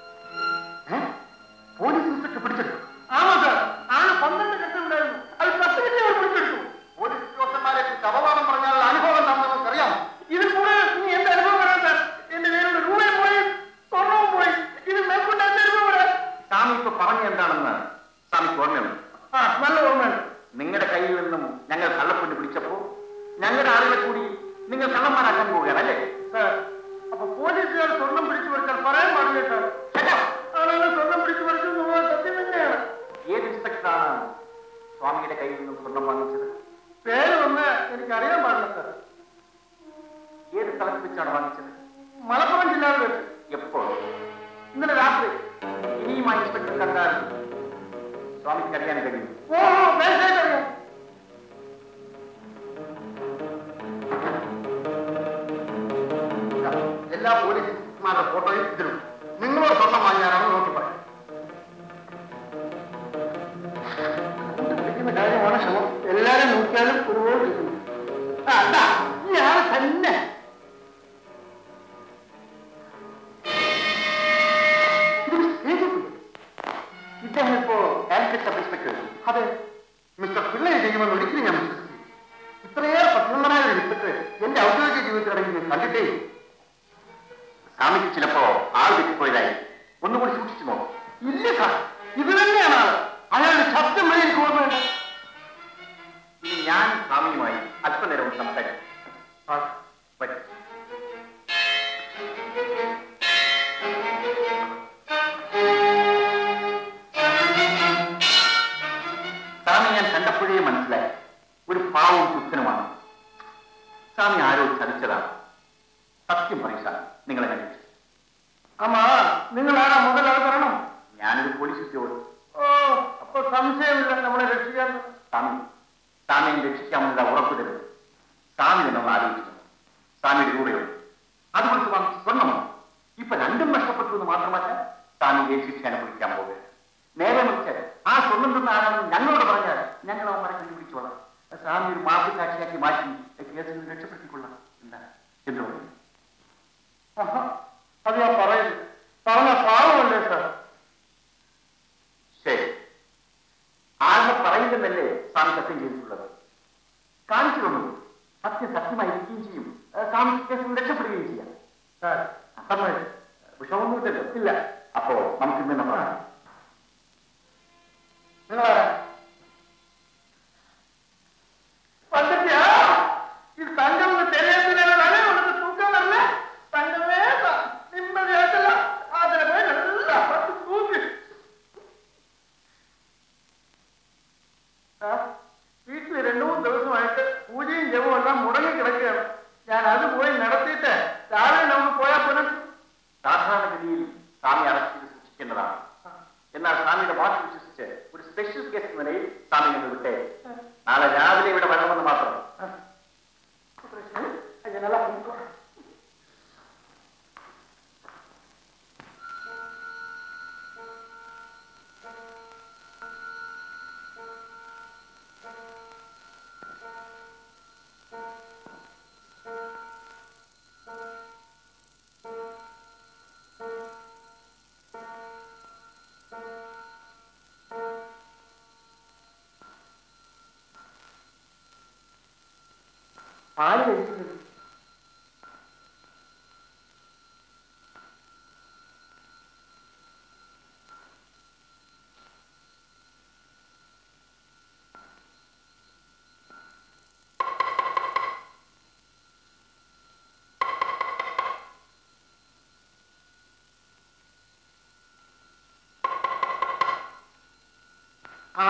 പോലീസ് ഇൻസ്പെക്ടർ പിടിച്ചെടുത്തു? ആണോ സാർ? ആണ്. പന്ത്രണ്ട് ലക്ഷം ഉണ്ടായിരുന്നു. അത് പത്ത് ലക്ഷം അവർ പിടിച്ചെടുത്തു. പോലീസ് ഉദ്യോഗസ്ഥന്മാരെ അപവാദം പറഞ്ഞാൽ അനുഭവം എന്താണെന്ന് അറിയാമോ? ഇതിൽ കൂടെ നീ എന്റെ അനുഭവം വരാൻ സാർ. എന്റെ പേരുടെ രൂപയും പോയി സ്വർണവും പോയി. ഇത് മേൽക്കൊണ്ട് എന്റെ അനുഭവം വരാൻ. സ്വാമി ഇപ്പൊ പറഞ്ഞ എന്താണെന്ന് സ്വാമിക്ക് ഓർമ്മയുണ്ട്? ആ, നല്ല ഓർമ്മയുണ്ട്. നിങ്ങളുടെ കയ്യിൽ നിന്നും ഞങ്ങൾ കള്ളപ്പൊന്ന് പിടിച്ചപ്പോ ഞങ്ങളുടെ ആളുകളെ കൂടി നിങ്ങൾ കള്ളന്മാരാക്കാൻ പോവുകയാണ് അല്ലേ സാർ? അപ്പൊ പോലീസുകാർ സ്വർണം പിടിച്ചു പറിച്ചാൽ പറയാൻ പാടില്ലേ സാർ? ആളുകൾ സ്വർണം പിടിച്ചു പറിച്ചു സത്യം തന്നെയാണ്. ഏത് ഇൻസ്പെക്ടറാണ് സ്വാമിയുടെ കയ്യിൽ നിന്നും സ്വർണം വാങ്ങിച്ചത്? പേര് ഒന്ന് എനിക്കറിയാൻ പാടില്ല സാർ. ഏത് സ്ഥലത്ത് വെച്ചാണ് വാങ്ങിച്ചത്? മലപ്പുറം ജില്ലയിൽ വെച്ച്. എപ്പോൾ? ഇന്നലെ രാത്രി. ഇനിയും ആ ഇൻസ്പെക്ടർ കണ്ടാൽ സ്വാമിക്ക് അറിയാൻ കഴിയും. ഓ അറിയാം. എല്ലാ പോലീസുമാരുടെ ഫോട്ടോയും ഇതിലും നിങ്ങളോട് സ്വർണം വാങ്ങിയാലാണ് നോക്കി പറയാം. കാര്യമാണ് ശ്രമം. എല്ലാരും നോക്കിയാലും ഒരുപോലെ കിട്ടുന്നു. അല്ല ഇയാള് തന്നെ ഇദ്ദേഹം ഇപ്പോ കാലിക്കറ്റ് സബ് ഇൻസ്പെക്ടർ. അതെ, മിസ്റ്റർ പിള്ളയെ ചെയ്യുമെന്ന് ഒരിക്കലും ഞാൻ വിശ്വസിച്ചു. ഇത്രയേറെ പ്രസന്നനായ ഒരു ഇൻസ്പെക്ടർ എന്റെ ഔദ്യോഗിക ജീവിതത്തിലിറങ്ങി കണ്ടിട്ടേ. സ്വാമിക്ക് ചിലപ്പോ ആൾ തെറ്റിപ്പോയതായി. ഒന്നുകൂടി സൂക്ഷിച്ചു നോക്കും. ഇല്ല സാർ, ഇത് തന്നെയാണ് ആള്. അയാളുടെ ശബ്ദം വഴി എനിക്ക് ഓർമ്മയുണ്ട്. ഇനി ഞാൻ സ്വാമിയുമായി അല്പനേരം സംസാരിക്കും. സ്വാമി ഞാൻ കണ്ടപ്പോഴേ മനസ്സിലായി ഒരു പാവവും തുച്ഛനുമാണ്. സ്വാമി ആരോ ചതിച്ചതാണ്. സത്യം പറയും സ്വാമി, നിങ്ങളെ കണ്ടു. ആമാ, നിങ്ങളാണ് മുതലാൾ പറയണം. ഞാനൊരു പോലീസ് ഉദ്യോഗസ്ഥൻ. ഓ, അപ്പൊ സംശയമില്ല നമ്മളെ രക്ഷിക്കാൻ. സ്വാമി സ്വാമിയെ രക്ഷിക്കാമെന്നത് ഉറപ്പിടരുത്. സ്വാമി നമ്മൾ ആലോചിക്കുന്നു. സ്വാമിയുടെ രൂപയുണ്ട്. അതുകൊണ്ട് വാങ്ങിച്ച് സ്വർണ്ണമാണ്. ഇപ്പൊ രണ്ടും നഷ്ടപ്പെട്ടു എന്ന് മാത്രമല്ല, സ്വാമിയെ ശിക്ഷ അനുഭവിക്കാൻ പോകുക. നേരെ മറിച്ച് ആ സ്വർണ്ണം തന്ന ആരാണെന്ന് ഞങ്ങളോട് പറഞ്ഞാൽ ഞങ്ങൾ അവന്മാരെ കണ്ടുപിടിച്ചോളാം. സ്വാമി ഒരു മാപ്പ് സാക്ഷിയാക്കി മാറ്റി കേസിൽ നിന്ന് രക്ഷപ്പെടുത്തിക്കൊള്ളാം. എന്താ എന്ത് പറയും? അത് ഞാൻ പറയുന്നു. പറഞ്ഞ പാവമല്ലേ സാർ? ശരി, ആരുടെ പറയുന്നതല്ലേ സ്വാമി സത്യം ചെയ്തിട്ടുള്ളത്? കാണിച്ചിരുന്നു. സത്യം സത്യമായിരിക്കുകയും ചെയ്യും. സ്വാമി കേസിൽ നിന്ന് രക്ഷപ്പെടുകയും ചെയ്യാം. സാർ അസമ്മ വിഷമൊന്നുമില്ലല്ലോ? ഇല്ല. അപ്പോ നമുക്ക് ഇന്ന് നമ്മൾ നിങ്ങളാരാ? പണ്ടത്തെ ഇത് തങ്കം തെരയത്തിലാണ് തൂക്കാനല്ലേ? തങ്കമേ നിമ്മതിയായിട്ടല്ല അതിനെ പോയി നല്ല പത്ത് തൂക്കി. വീട്ടിൽ രണ്ടു മൂന്ന് ദിവസമായിട്ട് പൂജയും ജപവും എല്ലാം മുടങ്ങി കിടക്കുകയാണ്. ഞാൻ അത് പോയി നടത്തിയിട്ട് രാവിലെ നമുക്ക് പോയാൽ പോലും. സാധാരണഗതിയിൽ സ്വാമി അറസ്റ്റ് ചെയ്ത് സൂക്ഷിക്കേണ്ടതാണ്. എന്നാൽ സ്വാമിയുടെ വാക്ക് വിശ്വസിച്ച് ഒരു സ്പെഷ്യൽ കേസ് എന്ന നിലയിൽ സ്വാമി നിങ്ങൾ വിട്ടേ. നാളെ രാവിലെ ഇവിടെ വരണമെന്ന് മാത്രം. പാല് കഴിക്കുന്നത്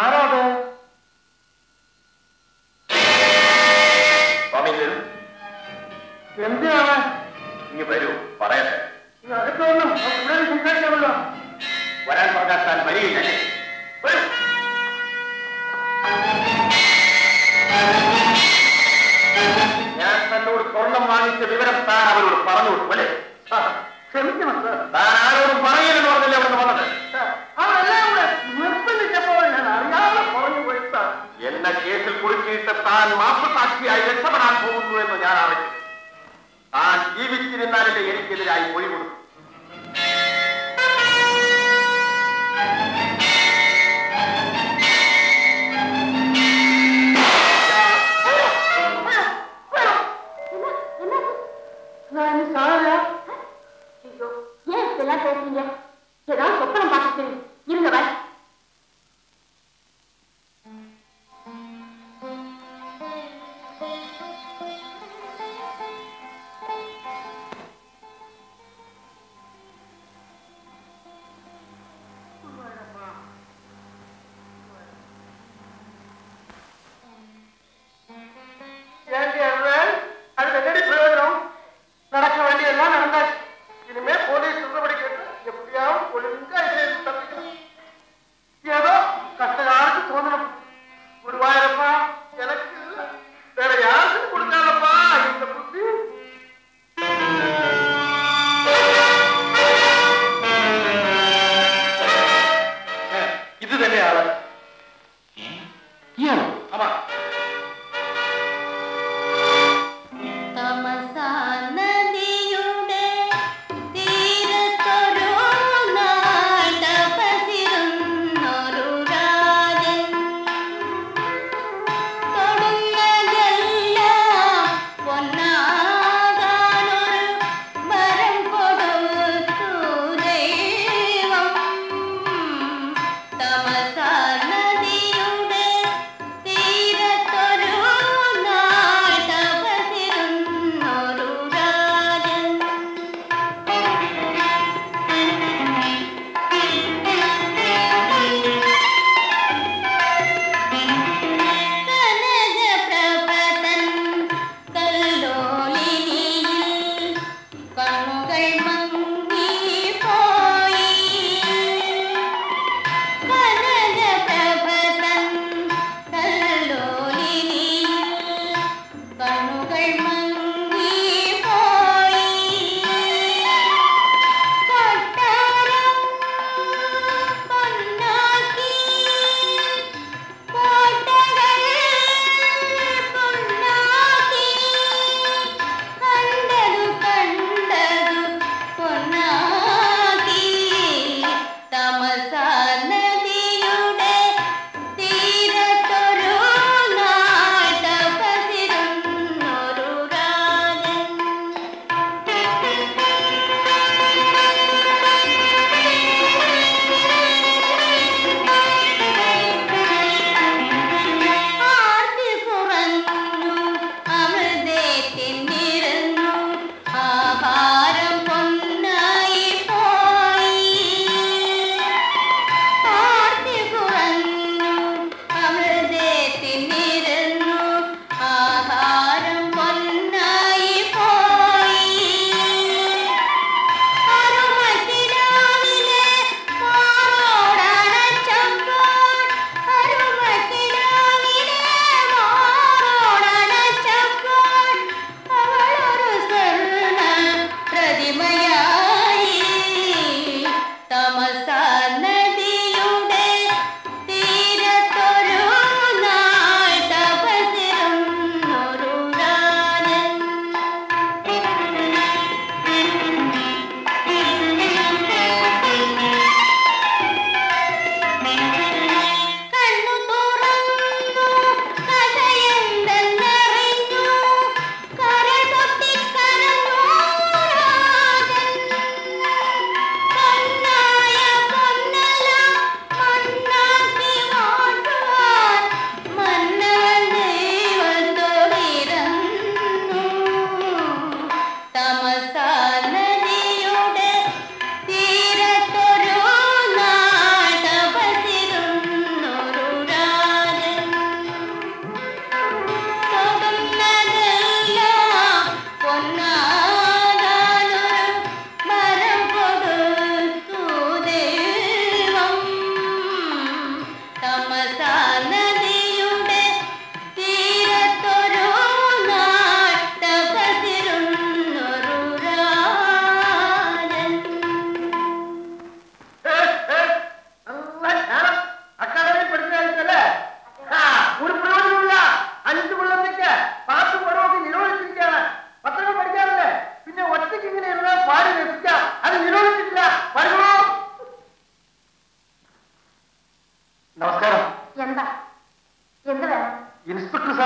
ആരാത്? ക്ഷമിക്കണം സാർ. താൻ ആരോടും പറയലെന്ന് പറഞ്ഞല്ലേ അവിടെ വന്നത്? അതെല്ലാം കൂടെ നിർബന്ധിച്ചപ്പോൾ ഞാൻ അറിയാതെ പറഞ്ഞു പോയി സാർ. എന്നെ കേസിൽ കുടുക്കിയിട്ട് താൻ മാപ്പുസാക്ഷിയായി രക്ഷപ്പെടാൻ പോകുന്നു എന്ന് ഞാൻ അറിഞ്ഞു. താൻ ജീവിച്ചിരുന്നാലല്ലേ എനിക്കെതിരായി മൊഴി കൊടുക്കും. ஏன் இதெல்லாம் பேசுறீங்க? ஏதாவது சொப்பனம் பார்த்துட்டு இருங்க வர. அது என்னடி பிரயோஜனம்? நடக்க வேண்டியெல்லாம் நடந்தாச்சு. இனிமே போலீஸ் சொல்றபடி கேட்டு எப்படியாவது ஒழுங்கா இதை தப்பிக்கணும்.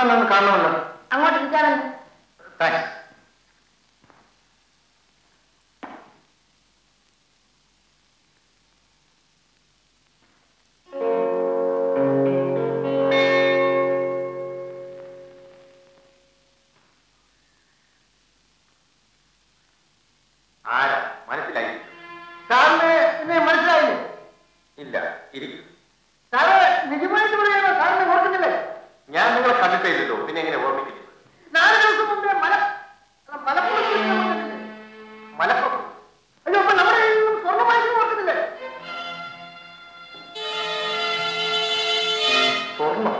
സുധാകരനൊന്ന് കാണണമല്ലോ. അങ്ങോട്ട് ഇരിക്കാറുണ്ട്. താങ്ക്സ്. ആരാ മനസ്സിലായി? സാറിന് എന്നെ മനസ്സിലായില്ലേ? ഇല്ല, ഇരിക്കും. സാറ് നിജമായിട്ട് പറയാനോ? സാറിനെ ഓർക്കുന്നില്ലേ? ഞാൻ നിങ്ങളെ കണ്ടിട്ടില്ലല്ലോ, പിന്നെ എങ്ങനെ ഓർമ്മിക്കുന്നത്? നാല് ദിവസം മുമ്പേ മല മലപ്പുറത്ത് മലപ്പുറം? അയ്യോ, അപ്പൊ നമ്മുടെ സ്വർണ്ണമായിട്ട് ഓർക്കുന്നില്ലേ? സ്വർണ്ണം?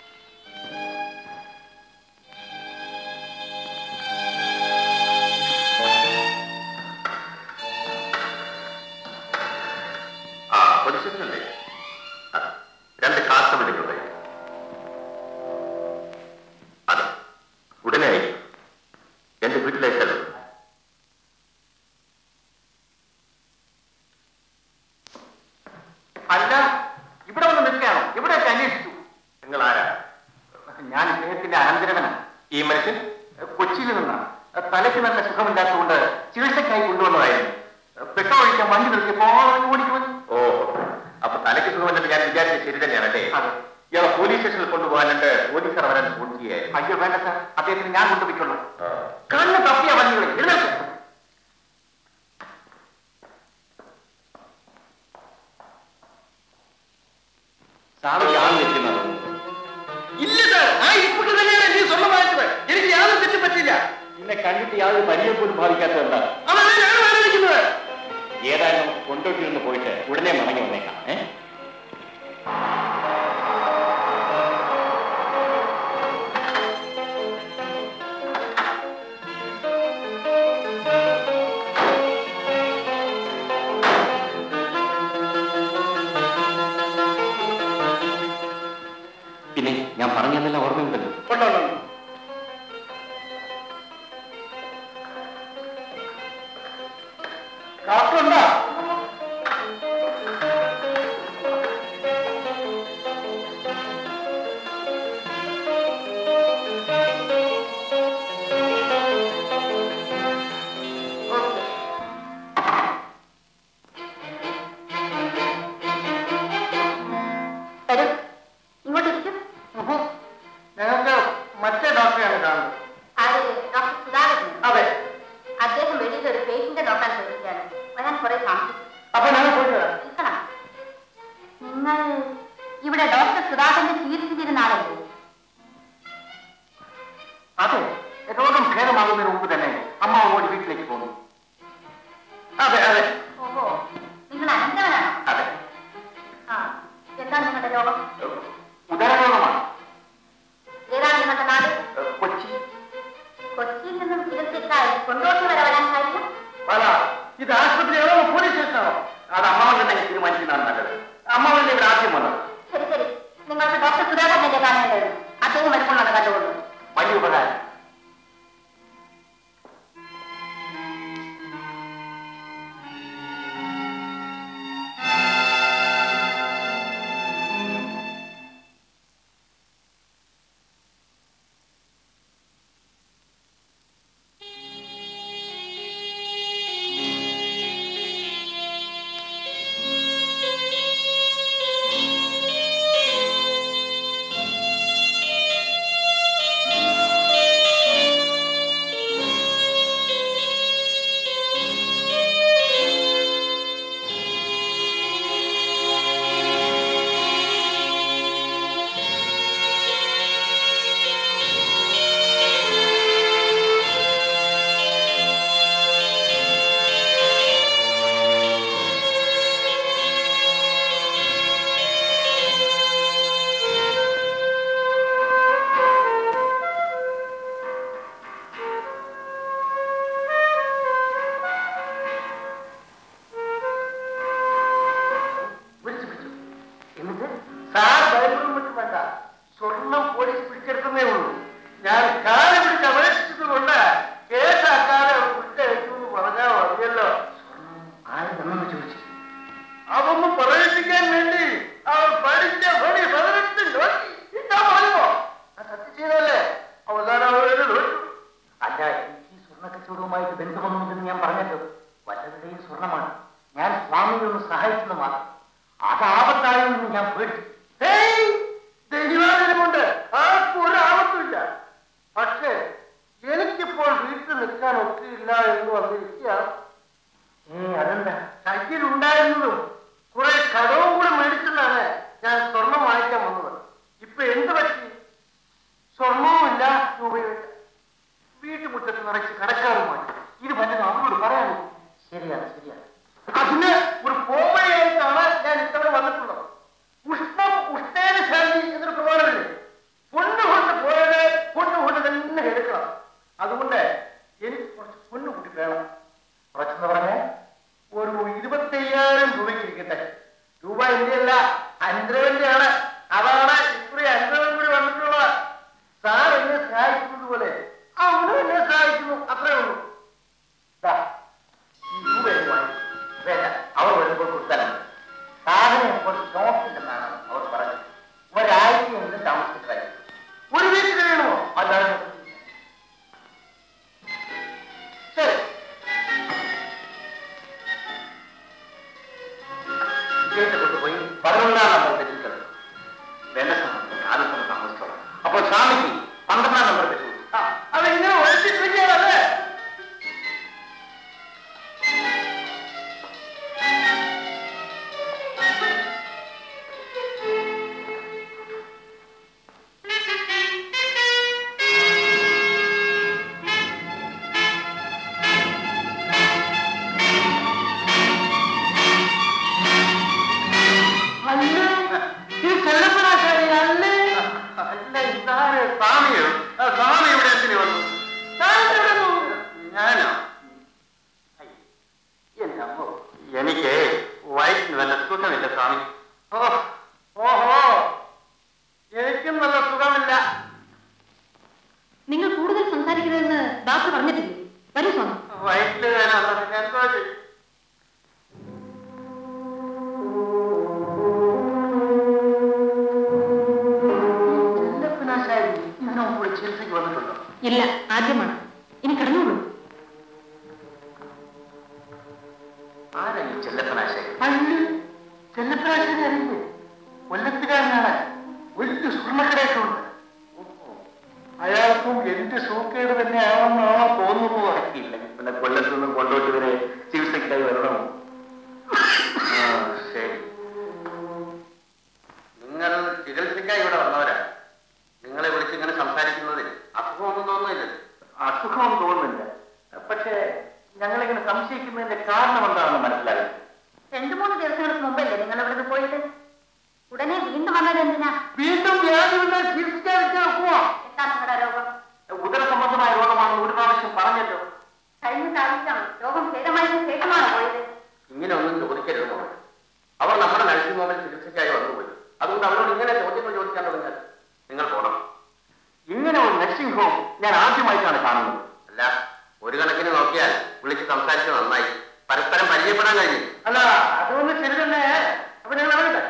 ആ, പോലീസ് സ്റ്റേഷനല്ലേ? രണ്ട് കാർഡ് അതെ, ഉടനെ ആയി എന്റെ വീട്ടിലേക്കല്ലോ. അല്ല, ഇവിടെ വന്ന് നിൽക്കുകയാണോ? ഇവിടെയൊക്കെ അന്വേഷിച്ചു. നിങ്ങൾ ആരാ? ഞാൻ ഇദ്ദേഹത്തിന്റെ അനന്തരവനാണ്. ഈ മനുഷ്യൻ കൊച്ചിയിൽ നിന്നാണ്. തലയ്ക്ക് നല്ല സുഖമില്ലാത്തതുകൊണ്ട് ചികിത്സയ്ക്കായി കൊണ്ടുവന്നതായിരുന്നു. പെട്രോൾ ഒഴിക്കാൻ വണ്ടി നിർത്തിയപ്പോ ഓടിക്ക് വന്നു. ഓ, അപ്പൊ തലയ്ക്ക് സുഖമല്ലെന്ന് ഞാൻ വിചാരിച്ചത് ശരി തന്നെയാണല്ലേ? അതെ. ഇയാളെ പോലീസ് സ്റ്റേഷനിൽ കൊണ്ടുപോകാനുണ്ട്. പോലീസുകാർ വരാൻ ഫോൺ ചെയ്യായിരുന്നു. അയ്യോ വേണ്ട സാർ, അദ്ദേഹത്തിന് ഞാൻ കൊണ്ടുപോയിക്കൊള്ളൂ. കണ്ണ് തപ്പിയ വണ്ടികളെ എഴുന്നേൽക്ക്. സാറ് ഞാൻ വെക്കുന്നത് ഇല്ല സാർ, ആ ഇരിപ്പൊക്കെ തന്നെയാണ് നീ സ്വർണ്ണം വാങ്ങിച്ചത്. എനിക്ക് യാതൊരു തെറ്റും പറ്റില്ല. എന്നെ കണ്ടിട്ട് യാതൊരു പരിചയം പോലും ബാധിക്കാത്തത് എന്താ? അതാണ് ഞാൻ ആലോചിക്കുന്നത്. ഏതായാലും കൊണ്ടോട്ടിരുന്ന് പോയിട്ട് ഉടനെ മടങ്ങി വന്നേക്കാം. ഏ പിന്നെ ഞാൻ പറഞ്ഞതെല്ലാം ഓർമ്മയുണ്ടല്ലോ. കാപ്പുണ്ടോ? ഇങ്ങോട്ടിരിക്കും. ഞങ്ങൾക്ക് മറ്റേ ഡോക്ടറെയാണ് കാണുന്നത്. ആര്? ഡോക്ടർ സുധാകരൻ. അതെ. അദ്ദേഹം വെളിയിൽ ഒരു പേഷ്യന്റെ നോക്കാൻ ചോദിക്കുകയാണ്. വരാൻ കുറെ താമസിക്കും. അപ്പൊ ഞങ്ങൾ പോയിട്ട് വരാം. നിൽക്കണം. നിങ്ങൾ ഇവിടെ ഡോക്ടർ സുധാകരന്റെ ചികിത്സിച്ചിരുന്ന ആളല്ലേ? അതെ, രോഗം ഭേദമാകുന്നതിന് മുമ്പ് തന്നെ അമ്മ ഓടി വീട്ടിലേക്ക് പോകുന്നു. അതെ അതെ. ഓഹോ, നിങ്ങൾ അനന്തവനാണോ? അതെ. ആ, എന്താണ് നിങ്ങളുടെ രോഗം? ഉദരരോഗമാണ്. ഏതാണ് നിങ്ങളുടെ നാട്? കൊച്ചി. കൊച്ചിയിൽ നിന്നും ചികിത്സയ്ക്കായി കൊണ്ടോട്ടി വരെ വരാൻ കഴിയും? ഇത് ആശുപത്രിയാണോ പോലീസ് സ്റ്റേഷനാണോ? അത് അമ്മാവൻ തന്നെ ഞാൻ സ്വാമിയെ ഒന്ന് സഹായിക്കുന്നു മാത്രം. അതാപത്തായെന്ന് ഞാൻ പേടിച്ചു. ദൈവാനുകൊണ്ട് ആർക്കും ഒരു ആപത്തുമില്ല. പക്ഷേ എനിക്കിപ്പോൾ വീട്ടിൽ നിൽക്കാൻ ഒക്കെയില്ല എന്ന് വന്നിരിക്കുക. ഏ അതെന്താ? കയ്യിലുണ്ടായിരുന്നതും കുറെ കടവും കൂടെ മേടിച്ചതാണ് ഞാൻ സ്വർണം വാങ്ങിക്കാൻ വന്നത്. ഇപ്പൊ എന്ത് പറ്റി? സ്വർണവും ഇല്ല, രൂപയുമില്ല. വീട്ടുമുറ്റത്ത് നിറച്ച് കടക്കാറുമായി. ഇത് പറ്റുന്ന അവരോട് പറയാനോ? ശരിയാണ് ശരിയാണ്. അതിന് ഒരു പോമയായിട്ടാണ് ഞാൻ ഇത്തവണ വന്നിട്ടുള്ളത്. ഉഷ്ണം ഉഷ്ണേന ശാന്തി എന്നൊരു പ്രമാണമില്ലേ? പൊണ്ണുകൊണ്ട് പോയത് പൊണ്ണുകൊണ്ട് തന്നെ എടുക്കണം. അതുകൊണ്ട് എനിക്ക് കുറച്ച് പൊണ്ണു കൂടി വേണം. കുറച്ചെന്ന് പറഞ്ഞ് ഒരു ഇരുപത്തയ്യായിരം രൂപയ്ക്ക് ഇരിക്കട്ടെ. രൂപ ഇന്ത്യയല്ല, അൻദ്രവന്റെയാണ്. അതാണ് ഇത്രയും അൻദ്രവൻ കൂടി വന്നിട്ടുള്ളത്. സാർ എന്നെ സഹായിക്കുന്നത് പോലെ അവനും എന്നെ സഹായിക്കുന്നു, അത്രേ ഉള്ളൂ. ഈ രൂപ വേണ്ട, അവർ വരുമ്പോൾ കൊടുത്താലും സാധനം ഇപ്പോൾ ഷോപ്പില്ലെന്നാണ് അവർ പറഞ്ഞത്. ഒരാഴ്ചയെങ്കിലും താമസിക്കായി. ഒരു വീട്ടിൽ കഴിയണമോ? അല്ലാതെ ശരി. വിജയത്തെ കൊണ്ടുപോയി പതിനൊന്നാം നമ്പർ തെറ്റിച്ചത്. വേണ്ട സമയം ആദ്യം സമയം താമസിച്ചോളാം. അപ്പോൾ സ്വാമിക്ക് പന്ത്രണ്ടാം നമ്പർ തെറ്റു. അതെങ്ങനെ ഒഴിച്ചിട്ടിരിക്കുകയാണല്ലേ? എനിക്ക് വയറ്റിന് നല്ല സുഖമില്ല സ്വാമി. ഓഹോ, എനിക്കും നല്ല സുഖമില്ല. നിങ്ങൾ കൂടുതൽ സംസാരിക്കരുതെന്ന് ഡോക്ടർ പറഞ്ഞിട്ടില്ലേ? വരൂ സ്വാമി. വയറ്റില് വേണം എന്തോ ചെയ്യും. ഇതിനു മുമ്പ് ചികിത്സയ്ക്ക് വന്നിട്ടുണ്ടോ? ഇല്ല, ആദ്യമാണ്. ഇനി കിടന്നോളൂ. ആരാ ഈ ചെല്ലപ്പനാശാരി? ചെല്ലപ്പനാശാരി അറിയില്ലേ? കൊല്ലത്തുകാരനാണ്. വലിയ സ്വർണ്ണക്കടയൊക്കെ ഉണ്ട്. അയാൾക്കും എന്റെ സൂക്കേട് തന്നെയാണെന്നാണോ തോന്നുന്നു. ഇല്ലെങ്കിൽ പിന്നെ കൊല്ലത്ത് നിന്നും കൊണ്ടോട്ട് വരെ ചികിത്സയ്ക്കായി വരണോ? ശരി, നിങ്ങൾ ചികിത്സയ്ക്കായി ഇവിടെ വന്നവരാ. നിങ്ങളെ വിളിച്ച് ഇങ്ങനെ സംസാരിക്കുന്നതിൽ അസുഖമൊന്നും തോന്നുന്നില്ല. അസുഖം തോന്നുന്നില്ല, പക്ഷേ ഞങ്ങളിങ്ങനെ സംശയിക്കുന്നതിന്റെ കാരണം എന്താണെന്ന് മനസ്സിലായി. രണ്ടു മൂന്ന് ദിവസങ്ങൾക്ക് മുമ്പല്ലേ നിങ്ങൾ ഇവിടുന്ന് പോയത്? ഉടനെ വീണ്ടും വന്നത് എന്തിനാ? വീണ്ടും വ്യാധി വന്നാൽ ചികിത്സിക്കാൻ വെക്കുമോ? എന്താ നിങ്ങളുടെ രോഗം? ഉദര സംബന്ധമായ രോഗമാണെന്ന് ഒരു പ്രാവശ്യം പറഞ്ഞല്ലോ. കഴിഞ്ഞ പ്രാവശ്യം രോഗം ഭേദമായതിനു ശേഷമാണോ പോയത്? ഇങ്ങനെ ഒന്നും ചോദിക്കരുത് മോളെ. അവർ നമ്മുടെ നഴ്സിംഗ് ഹോമിൽ ചികിത്സയ്ക്കായി വന്നുപോയി. അതുകൊണ്ട് അവരോട് ഇങ്ങനെ ചോദ്യങ്ങൾ ചോദിക്കാൻ തുടങ്ങിയാൽ നിങ്ങൾ പോണം. ഇങ്ങനെ ഒരു നഴ്സിംഗ് ഹോം ഞാൻ ആദ്യമായിട്ടാണ് കാണുന്നത്. അല്ല, ഒരു കണക്കിന് നോക്കിയാൽ വിളിച്ച് സംസാരിച്ച് നന്നായി. പരസ്പരം പരിചയപ്പെടാൻ കഴിഞ്ഞു. അല്ല, അതൊന്നും ശരി തന്നെ. അപ്പൊ ഞങ്ങൾ അറിയട്ടെ.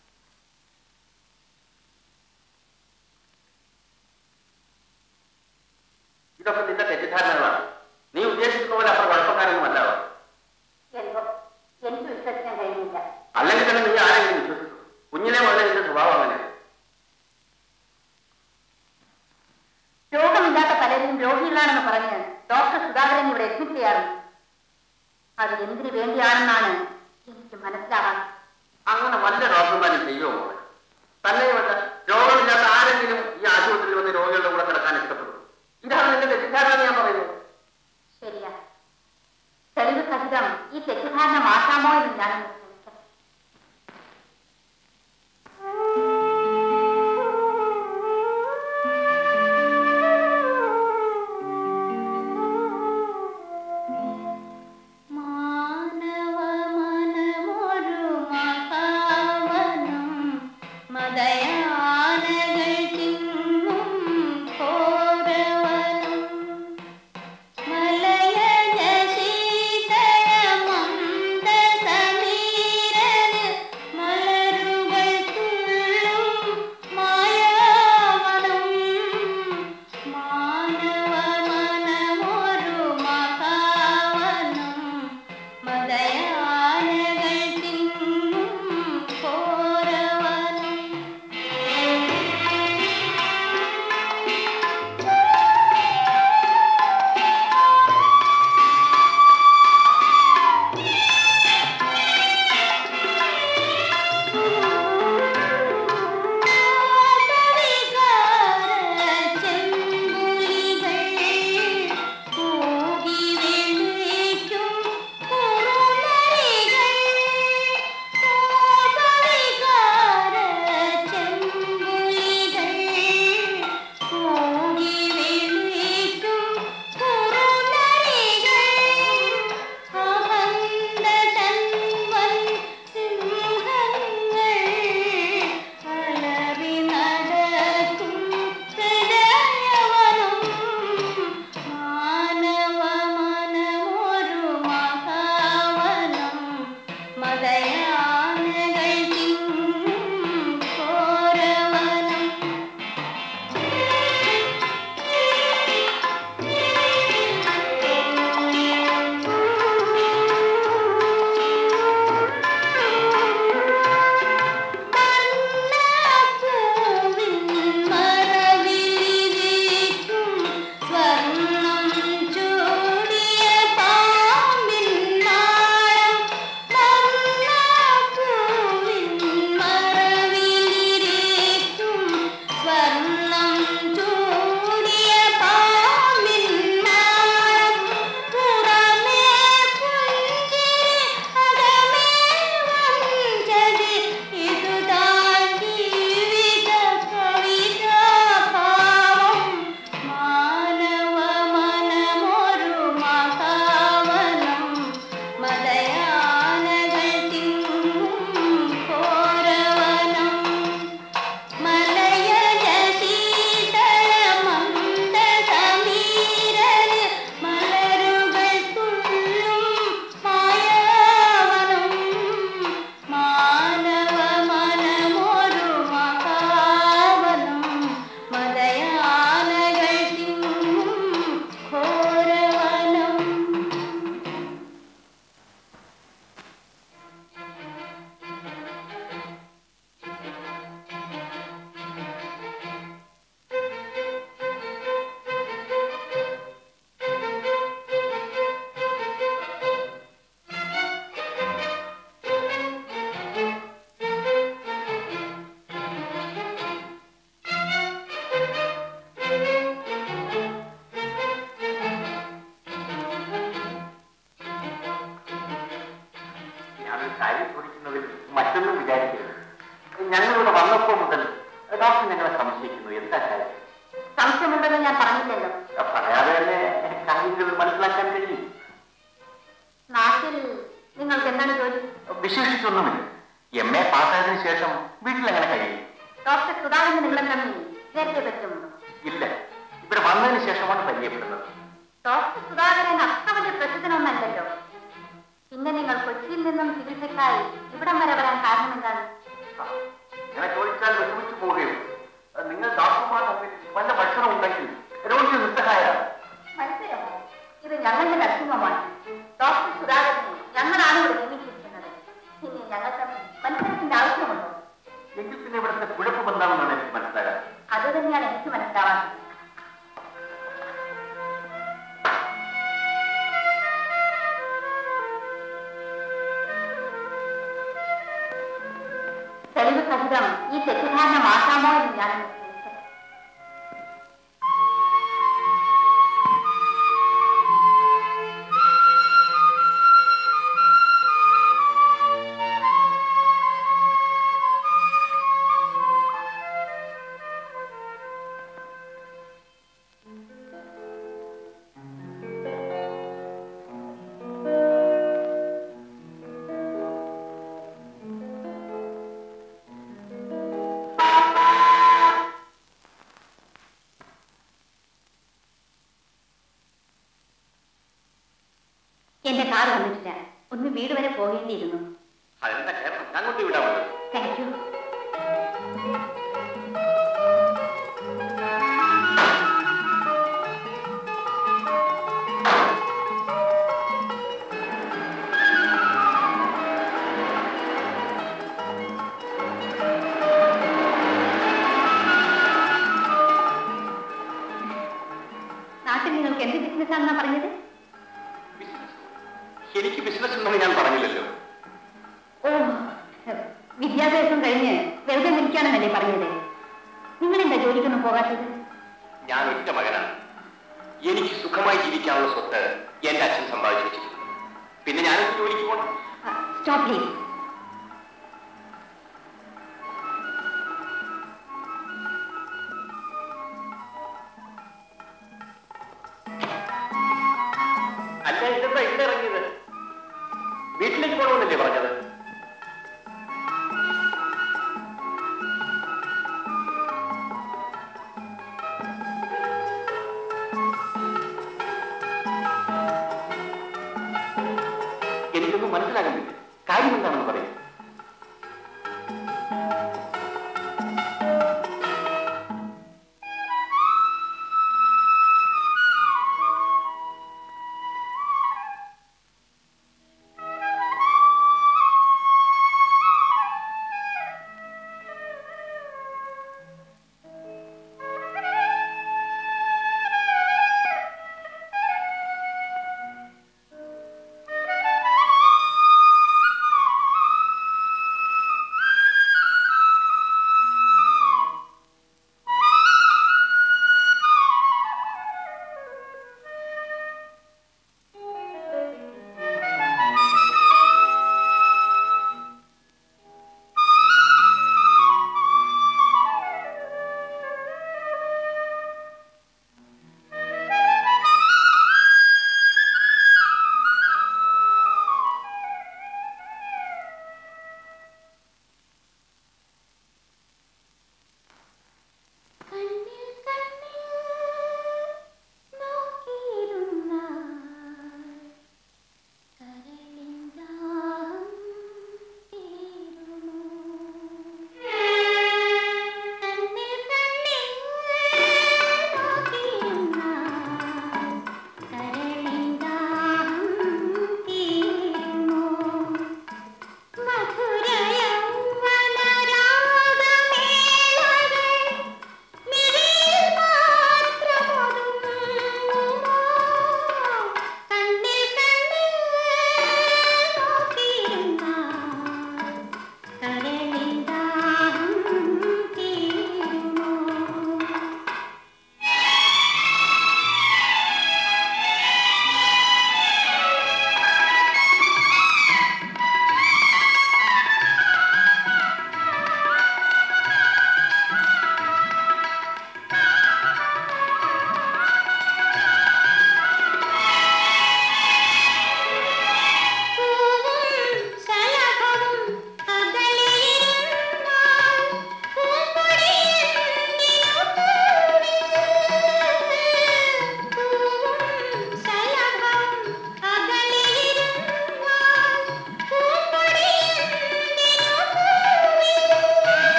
ഇതൊക്കെ നിന്റെ തെറ്റിദ്ധാരണകളാണ്. നീ ഉദ്ദേശിക്കുന്ന പോലെ അത്ര കുഴപ്പക്കാരൊന്നും അല്ല. എന്തോ എനിക്ക് വിശ്വസിക്കാൻ കഴിയുന്നില്ല. അല്ലെങ്കിൽ തന്നെ നീ ആരെങ്കിലും വിശ്വസിക്കും? കുഞ്ഞിനെ പോലെ നിന്റെ സ്വഭാവം അങ്ങനെ. രോഗമില്ലാത്ത പലരും രോഗികളാണെന്ന് പറഞ്ഞ് ഡോക്ടർ സുധാകരൻ ഇവിടെ അഡ്മിറ്റ് ചെയ്യാറുണ്ട്. അത് എന്തിനു വേണ്ടിയാണെന്നാണ് എനിക്ക് മനസ്സിലാവാൻ. അങ്ങനെ വല്ല ഡോക്ടർമാരും ചെയ്യുമോ മോളെ? തന്നെയുമല്ല, രോഗമില്ലാത്ത ആരെങ്കിലും ഈ ആശുപത്രിയിൽ വന്ന് രോഗികളുടെ കൂടെ കിടക്കാൻ ഇഷ്ടപ്പെടും. ഇതാണ് നിന്റെ തെറ്റിദ്ധാരണ ഞാൻ പറയുന്നത്. ശരിയാ, തെളിവ് സഹിതം ഈ തെറ്റിദ്ധാരണ മാറ്റാമോ എന്ന് ഞാൻ ശ്രമിക്കാം. മലയജ ശീതള മന്ദ സമീ എന്റെ കാർ വന്നിട്ടില്ല. ഒന്ന് വീട് വരെ പോകേണ്ടിയിരുന്നു. Thank you. നാട്ടിൽ നിങ്ങൾക്ക് എന്ത് ബിസിനസ് ആണെന്നാ പറഞ്ഞത്? എനിക്ക് ബിസിനസ് ഉണ്ടെന്ന് ഞാൻ പറഞ്ഞില്ലല്ലോ. ഓ, വിദ്യാഭ്യാസം കഴിഞ്ഞ് വെറുതെ നിൽക്കാണെന്നല്ലേ പറഞ്ഞത്? നിങ്ങൾ എന്താ ജോലിക്കൊന്നും പോകാത്തത്? ഞാൻ ഒറ്റ മകനാണ്. എനിക്ക് സുഖമായി ജീവിക്കാനുള്ള സ്വത്ത് എന്റെ അച്ഛൻ സമ്പാദിച്ചു വെച്ചിരിക്കുന്നു. പിന്നെ ഞാൻ ജോലിക്ക് പോകണം. Stop please. അല്ല, ഇതെന്താ ഇവിടെ ഇറങ്ങിയത്? വീട്ടിലേക്ക് പോകണമെന്നല്ലേ പറഞ്ഞത്? എനിക്കൊന്നും മനസ്സിലാകുന്നില്ല. കാര്യം എന്താണെന്ന് പറയും.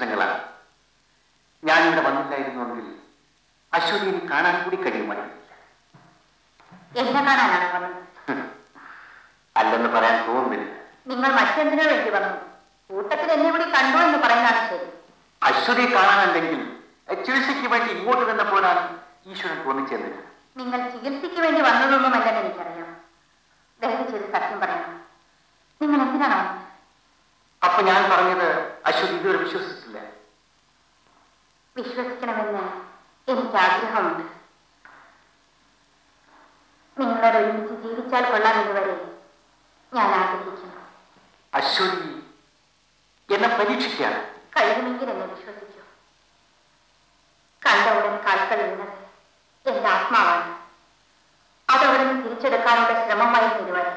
വർഷങ്ങളാണ്. ഞാനിവിടെ വന്നില്ലായിരുന്നുവെങ്കിൽ അശ്വതിയെ കാണാൻ കൂടി കഴിയുമായിരുന്നില്ല. എന്നെ കാണാനാണ് വന്നത്? അല്ലെന്ന് പറയാൻ തോന്നുന്നില്ല. നിങ്ങൾ മറ്റെന്തിനു വേണ്ടി വന്നു? കൂട്ടത്തിൽ എന്നെ കൂടി കണ്ടു എന്ന് പറയുന്നതാണ് ശരി. അശ്വതിയെ കാണാനുണ്ടെങ്കിൽ ചികിത്സയ്ക്ക് വേണ്ടി ഇങ്ങോട്ട് വന്നപ്പോഴാണ് ഈശ്വരൻ തോന്നിച്ചെന്നില്ല. നിങ്ങൾ ചികിത്സയ്ക്ക് വേണ്ടി വന്നതൊന്നുമല്ലെന്ന് എനിക്കറിയാം. ദയവ് ചെയ്ത് സത്യം പറയണം. നിങ്ങൾ എന്തിനാണ് വന്നത്? അപ്പൊ ഞാൻ പറഞ്ഞത് അശ്വതി ഇതുവരെ വിശ്വസിച്ചില്ല. വിശ്വസിക്കണമെന്ന് എനിക്ക് ആഗ്രഹമുണ്ട്. നിങ്ങളോട് ഒരുമിച്ച് ജീവിച്ചാൽ കൊള്ളാമെന്നുവരെ ഞാൻ ആഗ്രഹിക്കുന്നു. അശ്വതി എന്നെ പരീക്ഷിക്കുകയാണ്. കഴിയുമെങ്കിൽ എന്നെ വിശ്വസിക്കൂ. കണ്ട ഉടൻ കാൽക്കൾ വീണത് എന്റെ ആത്മാവാണ്. അതവിടെ നിന്ന് തിരിച്ചെടുക്കാനുള്ള ശ്രമമായിരുന്നു ഇതുവരെ.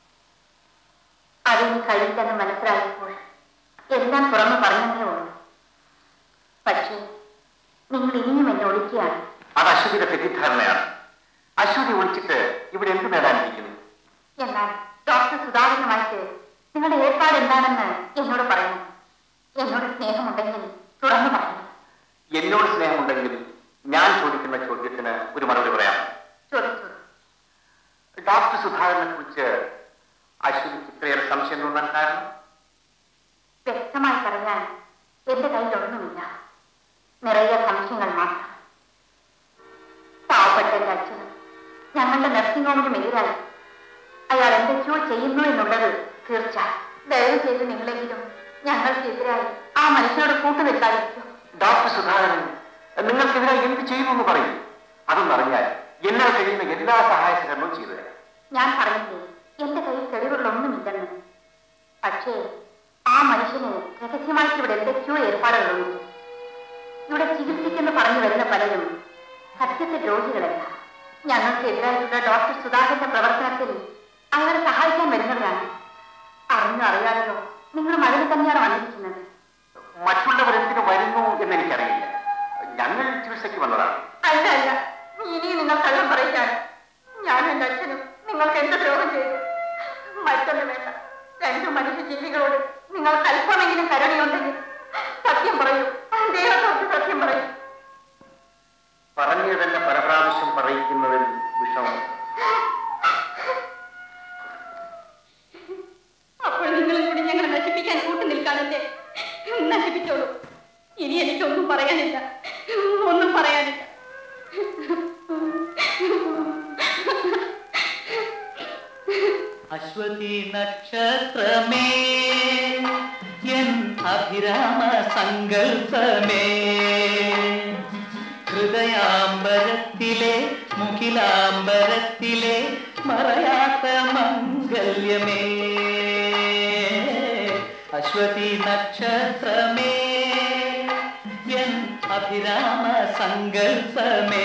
അതിന് കഴിയില്ലെന്ന് മനസ്സിലായപ്പോൾ എല്ലാം തുറന്നു പറഞ്ഞതേ ഉള്ളൂ. പക്ഷേ നിങ്ങൾ ഇനിയും എന്നെ ഒളിക്കുകയാണ്. അത് അശ്വതിയുടെ തെറ്റിദ്ധാരണയാണ്. അശ്വതി ഒളിച്ചിട്ട് ഇവിടെ എന്ത് നേടാനിരിക്കുന്നു? എന്നാൽ ഡോക്ടർ സുധാകരനുമായിട്ട് നിങ്ങളുടെ ഏർപ്പാട് എന്താണെന്ന് എന്നോട് പറയണം. എന്നോട് സ്നേഹമുണ്ടെങ്കിൽ തുറന്നു പറയണം. എന്നോട് സ്നേഹമുണ്ടെങ്കിൽ ഞാൻ ചോദിക്കുന്ന ചോദ്യത്തിന് ഒരു മറുപടി പറയാം. ചോദിച്ചു. ഡോക്ടർ സുധാകരനെ കുറിച്ച് അശ്വതിക്ക് ഇത്രയേറെ സംശയം തോന്നാൻ കാരണം? വ്യക്തമായി പറഞ്ഞാൽ എന്റെ കയ്യിലൊന്നുമില്ല, നിറയെ സംശയങ്ങൾ മാത്രം. പാവപ്പെട്ട എന്റെ അച്ഛനും ഞങ്ങളുടെ നഴ്സിംഗ് ഹോമിനും എതിരായി അയാൾ എന്തൊക്കെയോ ചെയ്യുന്നു എന്നുള്ളത് തീർച്ച. ദയവ് ചെയ്ത് നിങ്ങളെങ്കിലും ഞങ്ങൾക്കെതിരായി ആ മനുഷ്യനോട് കൂട്ടുനിൽക്കാതിരിക്കും. ഡോക്ടർ സുധാകരൻ നിങ്ങൾക്കെതിരായി എന്ത് ചെയ്യുന്നു എന്ന് പറയും. അതൊന്നറിഞ്ഞാൽ എന്നാൽ കഴിയുന്ന എല്ലാ സഹായ സഹകരണവും ചെയ്തു തരാം. ഞാൻ പറഞ്ഞില്ലേ എന്റെ കയ്യിൽ തെളിവുകളൊന്നുമില്ലെന്ന്. പക്ഷേ ആ മനുഷ്യന് രഹസ്യമായിട്ട് ഇവിടെ എന്തൊക്കെയോ ഏർപ്പാടുകളുണ്ട്. ഇവിടെ ചികിത്സിക്കെന്ന് പറഞ്ഞു വരുന്ന പലരും സത്യത്തെ രോഗികളല്ല. ഞങ്ങൾക്ക് എതിരായിട്ടുള്ള ഡോക്ടർ സുധാകരന്റെ പ്രവർത്തനത്തിൽ അയാളെ സഹായിക്കാൻ വരുന്നവരാണ്. അറിഞ്ഞോ അറിയാതെയോ നിങ്ങളും അതിൽ തന്നെയാണ് വന്നിരിക്കുന്നത്. മറ്റുള്ളവർ എന്തിനു വരുന്നു എന്ന് എനിക്കറിയില്ല. ഞങ്ങൾ ചികിത്സയ്ക്ക് വന്നതാണ്. അല്ല അല്ല, ഇനിയും നിങ്ങൾ കള്ളം പറയുകയാണ്. ഞാനും എന്റെ അച്ഛനും നിങ്ങൾക്ക് എന്ത് ദ്രോഹം ചെയ്തു? മറ്റൊന്നും വേണ്ട. രണ്ടു മനുഷ്യ ജീവികളോട് നിങ്ങൾക്ക് അല്പമെങ്കിലും കരുണയുണ്ടെങ്കിൽ സത്യം പറയൂ. ദൈവത്തോട് സത്യം പറയൂ. പറഞ്ഞു തന്നെ പരപ്രാവശ്യം പറയിക്കുന്നതിൽ വിഷമം. അപ്പോൾ നിങ്ങളും കൂടി ഞങ്ങളെ നശിപ്പിക്കാൻ കൂട്ടു നിൽക്കാനല്ലേ? നശിപ്പിച്ചോളൂ. ഇനി എനിക്കൊന്നും പറയാനില്ല, ഒന്നും പറയാനില്ല. അശ്വതി നക്ഷത്രമേ എൻ അഭിരാമ സങ്കൽപ്പമേ, ഹൃദയാംബരത്തിലെ മുഖിലാംബരത്തിലെ മറയാത്ത മംഗല്യമേ. അശ്വതി നക്ഷത്രമേ എൻ അഭിരാമ സങ്കൽപ്പമേ.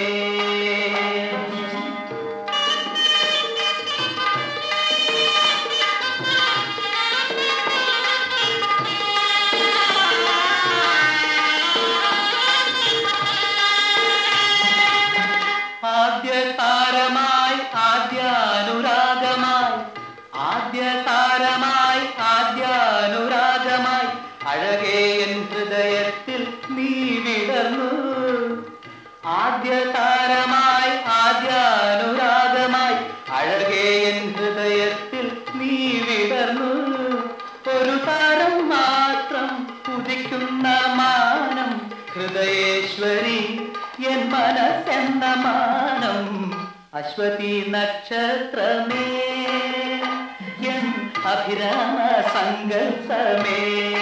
ആദ്യ താരമായി ആദ്യാനുരാഗമായി, ആദ്യ താരമായി ആദ്യാനുരാഗമായി, അഴകേ എൻ ഹൃദയത്തിൽ നീ വിടർന്നു. ആദ്യ താരമായി ആദ്യാനുരാഗമായി, അഴകേ എൻ ഹൃദയത്തിൽ നീ വിടർന്നു. ഒരു താരം മാത്രം ഉദിക്കുന്ന മാനം, ഹൃദയേശ്വരി എൻ മനസ്സെന്ന മാനം. അശ്വതി നക്ഷത്രമേ എൻ അഭിരാമ സങ്കൽപ്പമേ.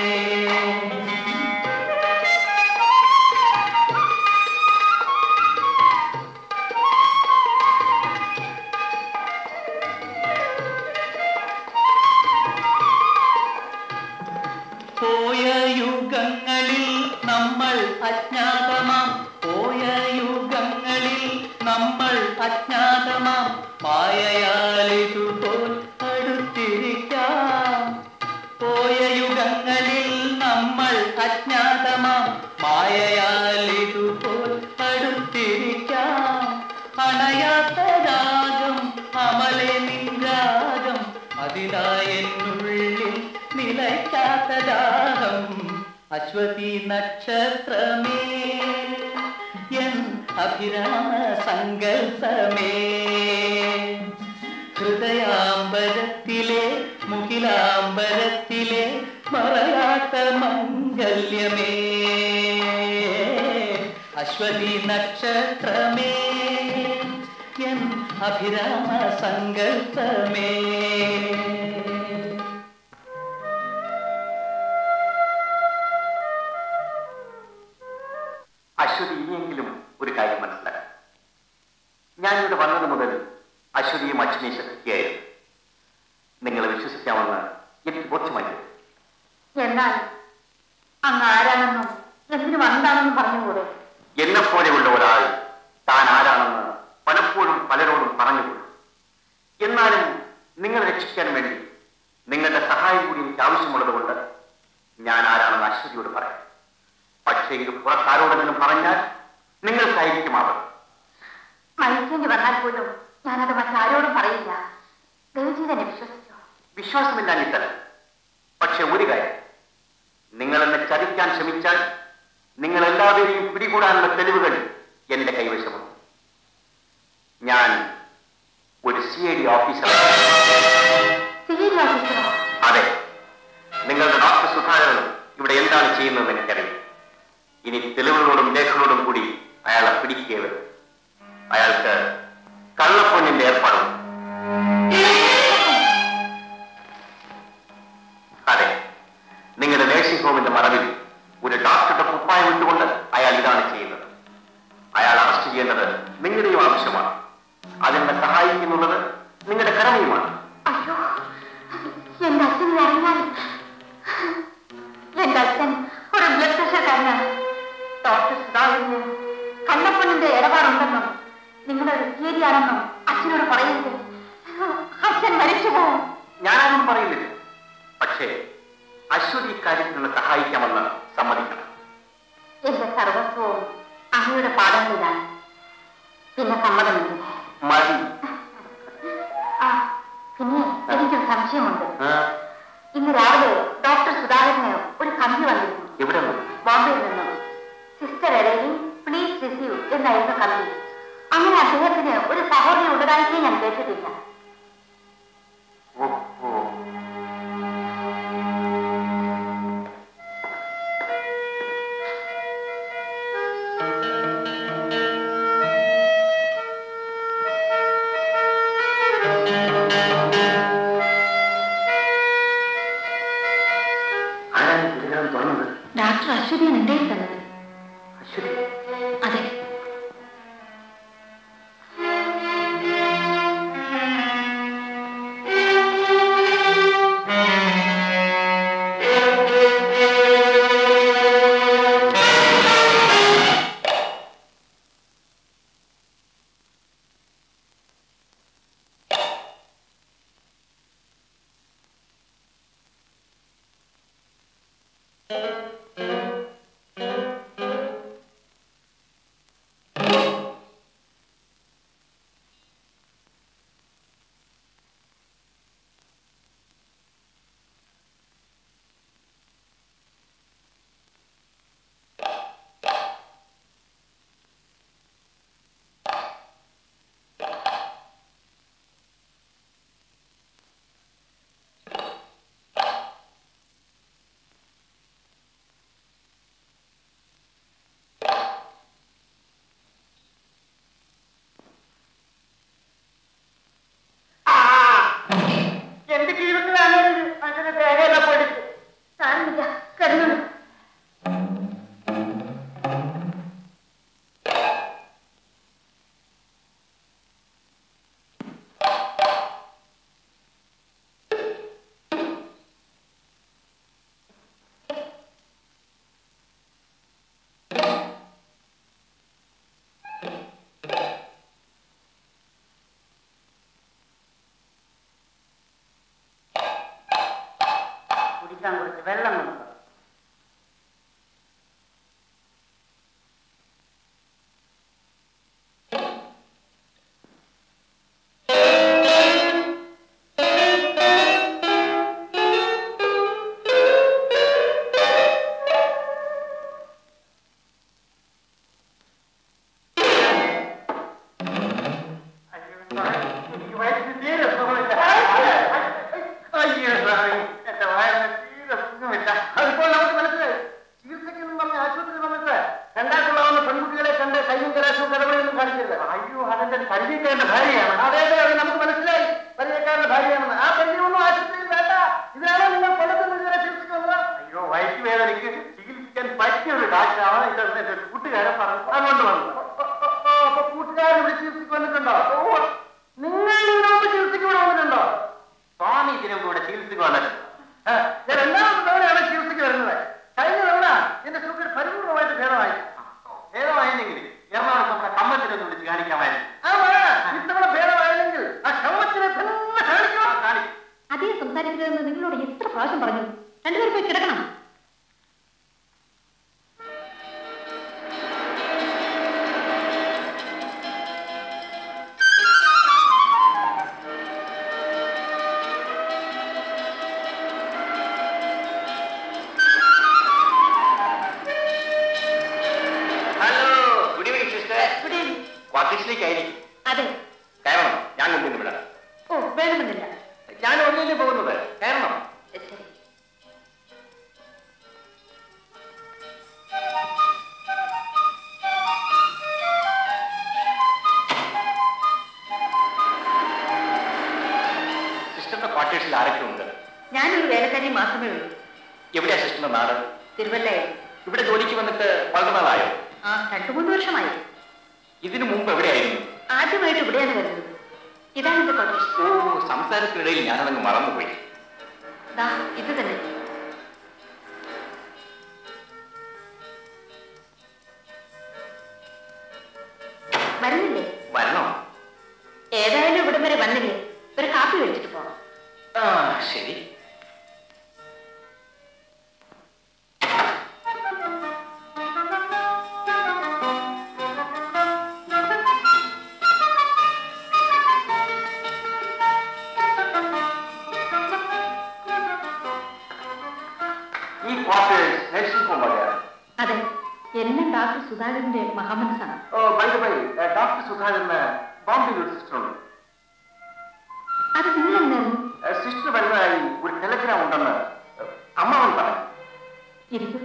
പോയ യുഗങ്ങളിൽ നമ്മൾ അജ്ഞാതമാം, പോയ യുഗങ്ങളിൽ നമ്മൾ അജ്ഞാതമാം, മായയാലിതുപോൽ അടുത്തിരിക്കാം. പോയ യുഗങ്ങളിൽ നമ്മൾ അജ്ഞാതമാം, മായയാലിതുപോൽ അടുത്തിരിക്കാം. അണയാത്ത രാഗം അമലെ നിൻരാഗം, അതിനായെന്നുള്ളിൽ നിലയ്ക്കാത്ത ദാഹം. അശ്വതി നക്ഷത്രമേ എൻ അഭിരാമ സങ്കൽപ്പമേ ഹൃദയാംബരത്തിലെ മുകിലാംബരത്തിലെ മറയാത്ത മംഗല്യമേ അശ്വതി നക്ഷത്രമേ എൻ അഭിരാമ സങ്കൽപ്പമേ. അശ്വതി ഇനിയെങ്കിലും ഒരു കാര്യം മനസ്സിലാക്കാം. ഞാനിവിടെ വന്നത് മുതൽ അശ്വതിയും അച്ഛനെയും ശ്രദ്ധിക്കുകയായിരുന്നു. നിങ്ങളെ വിശ്വസിക്കാമെന്ന് എനിക്ക് ബോധ്യമായി. എന്നാൽ അങ്ങ് ആരാണെന്നും എന്തിനു വന്നതാണെന്നും പറഞ്ഞുകൂടെ? എന്നെപ്പോലെയുള്ള ഒരാൾ താൻ ആരാണെന്ന് പലപ്പോഴും പലരോടും പറഞ്ഞുകൊള്ളു. എന്നാലും നിങ്ങളെ രക്ഷിക്കാൻ വേണ്ടി നിങ്ങളുടെ സഹായം കൂടി എനിക്ക് ആവശ്യമുള്ളത് കൊണ്ട് ഞാൻ ആരാണെന്ന് അശ്വതിയോട് പറയാം. പക്ഷേ ഇത് പുറത്താരോടെങ്കിലും പറഞ്ഞാൽ നിങ്ങൾക്കായിരിക്കും അവർ. മരിക്കേണ്ടി വന്നാൽ പോലും ഞാനത് മറ്റാരോടും പറയില്ല. ദേവജി തന്നെ വിശ്വസിച്ചോ? വിശ്വാസമില്ലാഞ്ഞിട്ടല്ല. പക്ഷെ ഒരു കാര്യം, നിങ്ങളെന്നെ ചതിക്കാൻ ശ്രമിച്ചാൽ നിങ്ങൾ എല്ലാവരെയും പിടികൂടാനുള്ള തെളിവുകൾ എന്റെ കൈവശമുണ്ട്. ഞാൻ ഒരു സി ഐ ഡി ഓഫീസറാണ്. അതെ, നിങ്ങളുടെ ഡോക്ടർ സുധാകരനും ഇവിടെ എന്താണ് ചെയ്യുന്നതെന്ന് എനിക്കറിയാം. ഇനി തെളിവുകളോടും രേഖകളോടും കൂടി അയാളെ പിടിക്കുകയത്. അയാൾക്ക് കള്ളപ്പൊന്നിന്റെ ഏർപ്പാടും. അതെ, നിങ്ങളുടെ നേഴ്സിംഗ് ഹോമിന്റെ മറവിൽ ഒരു ഡോക്ടറുടെ കുപ്പായം ഇട്ടുകൊണ്ട് അയാൾ ഇതാണ് ചെയ്യുന്നത്. അയാൾ അറസ്റ്റ് ചെയ്യേണ്ടത് നിങ്ങളുടെയും ആവശ്യമാണ്. അതിനെ സഹായിക്കുന്നുള്ളത് നിങ്ങളുടെ കടമയുമാണ്. അയ്യോ, എന്റെ അച്ഛൻ അറിഞ്ഞാൽ. എന്റെ അച്ഛൻ ഒരു ബ്ലഡ് പ്രഷർക്കാരനാണ്. ഡോക്ടർ സുധാകരന് കള്ളപ്പൊന്നിന്റെ ഇടപാടുണ്ടെന്നും നിങ്ങളൊരു ശരിയാണെന്നും അച്ഛനോട് പറയരുത്. അച്ഛൻ മരിച്ചു പോകും. ഞാനൊന്നും പറയുന്നില്ല. പക്ഷേ അശ്വതി ഇക്കാര്യത്തിനുള്ള സഹായിക്കാമെന്ന് സമ്മതിക്കണം. എന്റെ സർവസ്വവും അങ്ങയുടെ പാഠങ്ങളിലാണ്. പിന്നെ സമ്മതമില്ല. മതി. ആ, പിന്നെ എനിക്കൊരു സംശയമുണ്ട്. ഇന്ന് രാവിലെ ഡോക്ടർ സുധാകരന് ഒരു കമ്പി വന്നിരുന്നു. എവിടെ നിന്ന്? ബോംബെയിൽ നിന്നും. സിസ്റ്റർ എടയിൽ പ്ലീസ് റിസീവ് എന്നായിരുന്നു കമ്പി. അങ്ങനെ അദ്ദേഹത്തിന് ഒരു സഹോദരി ഉള്ളതായിട്ടേ ഞാൻ കേട്ടിട്ടില്ല. ഡോക്ടർ അശ്വതിയാണ് എന്റെ തന്നത്. അതെ. കുറച്ച് വെള്ളം കൊടുക്കും. എനിക്ക് വയറ്റിന് തീരെ സുഖമില്ല. അയ്യോ സ്വാമി, എന്റെ വയറിന് തീരെ സുഖമില്ല. അതിപ്പോൾ നമുക്ക് മനസ്സിലായി. ചികിത്സയ്ക്കെന്നും പറഞ്ഞ ആശുപത്രി വന്നിട്ട് രണ്ടാക്കുള്ളവന്ന പെൺകുട്ടികളെ കണ്ട് കയ്യും കലാശവും കടമയൊന്നും കാണിച്ചില്ല. അയ്യോ, അതെന്റെ പരിചയക്കാരന്റെ ഭാര്യയാണ്. അതെ അതെ, അത് നമുക്ക് മനസ്സിലായി. പരിചയക്കാരന്റെ ഭാര്യയാണെന്ന്. ആ പരിചയമൊന്നും ആശുപത്രിയിൽ വേണ്ട. ഇതിനാണോ നിങ്ങൾ കൊല്ലത്തുനിന്ന് ഇതുവരെ ചികിത്സയ്ക്ക് വന്നത്? അയ്യോ, വയറ്റുവേദനയ്ക്ക് ചികിത്സിക്കാൻ പറ്റിയൊരു ഡാക്ടറാണ് ഇതെന്ന് എന്റെ കൂട്ടുകാരൻ പറഞ്ഞു. അതുകൊണ്ട് വന്നു. അപ്പൊ കൂട്ടുകാരൻ ഇവിടെ ചികിത്സയ്ക്ക് വന്നിട്ടുണ്ടോ? നിങ്ങൾ ഇതിനോട് ചികിത്സയ്ക്ക് ഇവിടെ വന്നിട്ടുണ്ടോ? സ്വാമി ഇതിനും കൂടെ ചികിത്സയ്ക്ക് വന്നിട്ടുണ്ട്. ഞാൻ രണ്ടാമത്തെ തവണയാണ് ചികിത്സയ്ക്ക് വരുന്നത്. കഴിഞ്ഞ തവണ എന്റെ ഷുഗർ പരിപൂർണമായിട്ട് ഭേദമായി. ഭേദമായില്ലെങ്കിൽ എറണാകുളം നമ്മുടെ കമ്മത്തിനൊന്ന് വിളിച്ച് കാണിക്കാമായിരുന്നു. ഇത്തവണ ഭേദമായില്ലെങ്കിൽ ആ കമ്മത്തിനെ തന്നെ കാണിക്കണം. കാണിക്കും. അധികം സംസാരിക്കരുതെന്ന് നിങ്ങളോട് എത്ര പ്രാവശ്യം പറഞ്ഞു? രണ്ടുപേരും പോയി കിടക്കണം. അതെ, കയറണം. ഞാൻ കൊണ്ടുവന്ന് വിടാം. ഓ വേണമെന്നില്ല. ഞാൻ ഒന്നില്ലേ പോകുന്നത്. കയറണം. ശരി. സിസ്റ്ററിന്റെ ക്വാർട്ടേഴ്സിൽ ആരൊക്കെ ഉണ്ട്? ഞാനൊരു വേലക്കാരി മാത്രമേ ഉള്ളൂ. എവിടെയാ സിസ്റ്ററിന്റെ നാട്? തിരുവല്ലയിൽ. ഇവിടെ ജോലിക്ക് വന്നിട്ട് വളരെ നാളായോ? ആ, രണ്ടു മൂന്ന് വർഷമായി. ഇതിനു മുമ്പ് എവിടെയായിരുന്നു? ആദ്യമായിട്ട് ഇവിടെയാണ് വരുന്നത്. ഇതാണ് എന്റെ ക്വാർട്ടേഴ്സ്. ഓ, സംസാരത്തിനിടയിൽ ഞാനതങ്ങ് മറന്നുപോയി. ദാ ഇത് തന്നെ. വരുന്നില്ലേ? വരണോ? ഏതായാലും ഇവിടം വരെ വന്നില്ലേ, ഒരു കാപ്പി മേടിച്ചിട്ട് പോകാം. ആ ശരി. അതെ, എല്ലാം ഡോക്ടർ സുധാകരന്റെ മഹാമനസാണ്. Oh by the by, doctor സുധാകരന് ബോംബെയിൽ ഒരു സിസ്റ്റർ ഉണ്ട്. അത് നിങ്ങൾ എന്തായിരുന്നു? സിസ്റ്റർ വരുന്നതായി ഒരു ടെലഗ്രാം ഉണ്ടെന്ന് അമ്മാവൻ പറഞ്ഞു. ഇരിക്കും.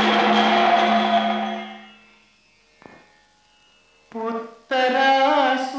ഉത്തരാശ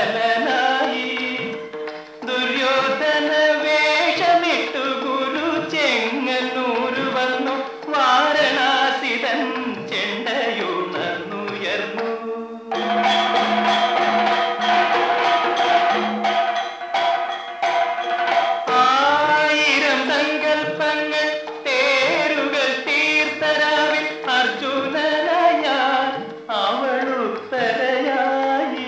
വിഹ്വലനായി. ദുര്യോധന വേഷമിട്ടു ഗുരു ചെങ്ങന്നൂരു വന്നു. വാരണാസിതൻ ചെണ്ടയുണർന്നുയർന്നു. ആയിരം സങ്കൽപ്പങ്ങൾ തേരുകൾ തീർത്തരാവിൽ അർജുനനായാൽ അവളുത്തരയായി.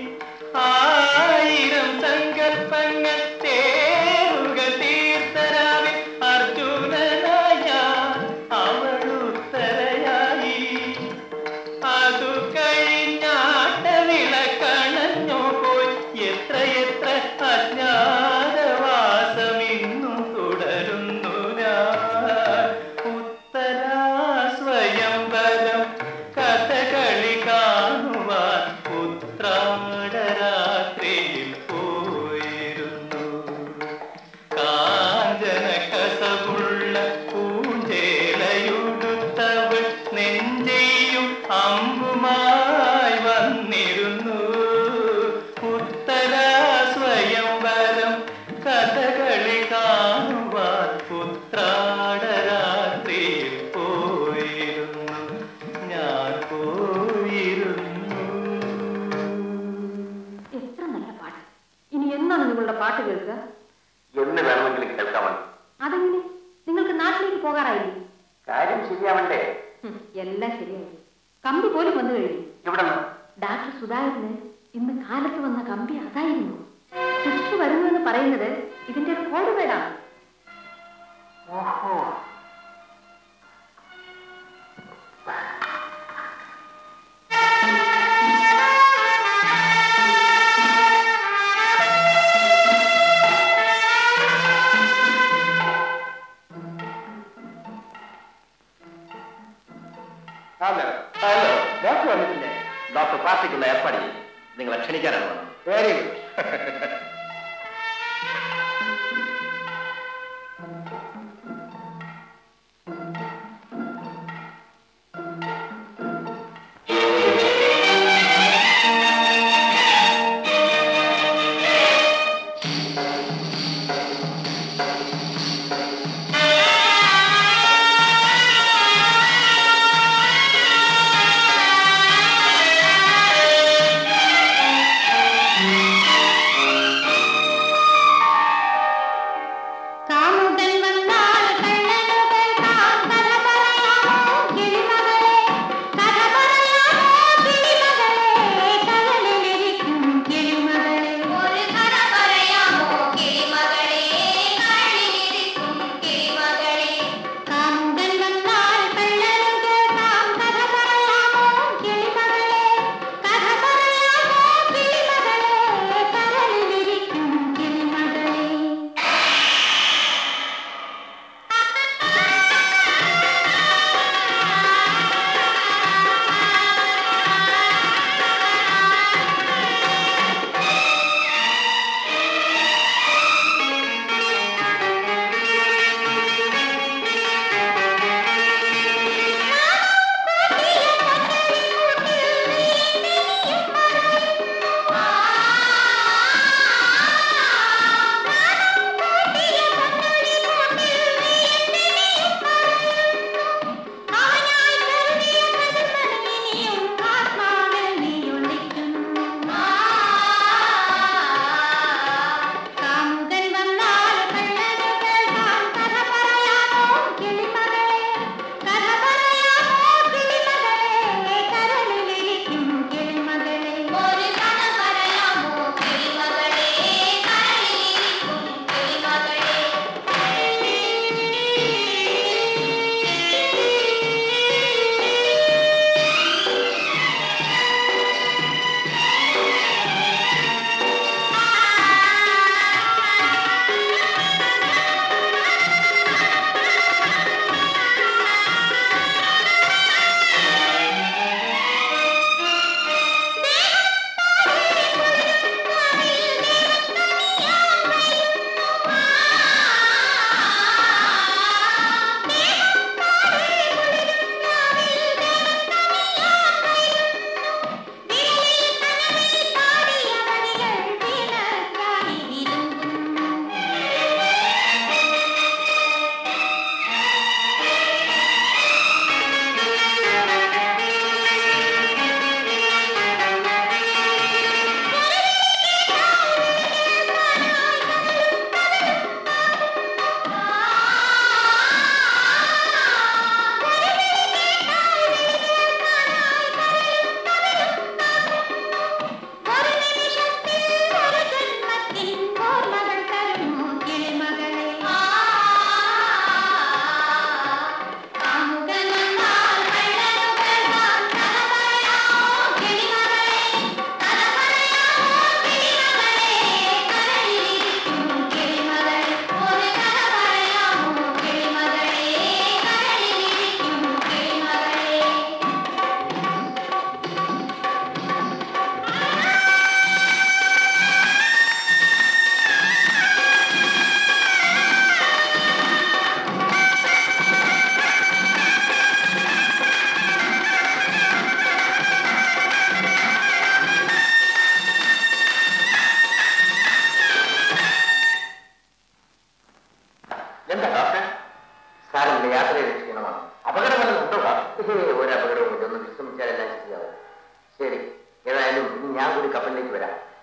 ആയിരം സങ്കൽപ്പങ്ങൾ തേരുകൾ തീർത്തരാവിൽ അർജുനനായാൽ അവളുത്തരയായി. അതു കഴിഞ്ഞാട്ടവിളക്കണഞ്ഞോ പോയി. എത്ര എത്ര അജ്ഞാതവാസമിന്നും തുടരുന്നു ഞാൻ. ഉത്തരാ സ്വയംവരം കഥകളി കാണുവാൻ ഉത്രാടരാത്രിയിൽ പോയിരുന്നു. കാഞ്ചന കസവുള്ള പൂഞ്ചേലയുടുത്തവൾ നെഞ്ചെയും അമ്പുമായി വന്നിരുന്നു. ഉത്തരാ സ്വയംവരം കഥകളി കാണുവാൻ ഉത്രാടരാത്രിയിൽ പോയിരുന്നു. ഞാൻ പോയിരുന്നു. എത്ര നല്ല പാട്ട്. ഇനി എന്നാണ് നിങ്ങളുടെ പാട്ട് കേൾക്കുക? എന്ന് വേണമെങ്കിലും കേൾക്കാമോ? അതെങ്ങനെ? നിങ്ങൾക്ക് നാട്ടിലേക്ക് പോകാറായില്ലേ? കാര്യം ശരിയാവണ്ടേ? ഹും, എല്ലാം ശരിയായി. കമ്പി പോലും വന്നു കഴിഞ്ഞു. ഇവിടെ ഡാക്ടർ സുധാകരന് ഇന്ന് കാലത്ത് വന്ന കമ്പി അതായിരുന്നു. സിസ്റ്റർ വരുന്നുവെന്ന് പറയുന്നത് ഇതിന്റെ ഒരു കോഡ് വേടാണ്. ഓഹോ, ഹലോ ഹലോ ഡോക്ടർ വന്നിട്ടില്ലേ? ഡോക്ടർ പാർട്ടിക്കുള്ള ഏർപ്പാട് ചെയ്യും. നിങ്ങളെ ക്ഷണിക്കാനാണ് വന്നത്. Very good.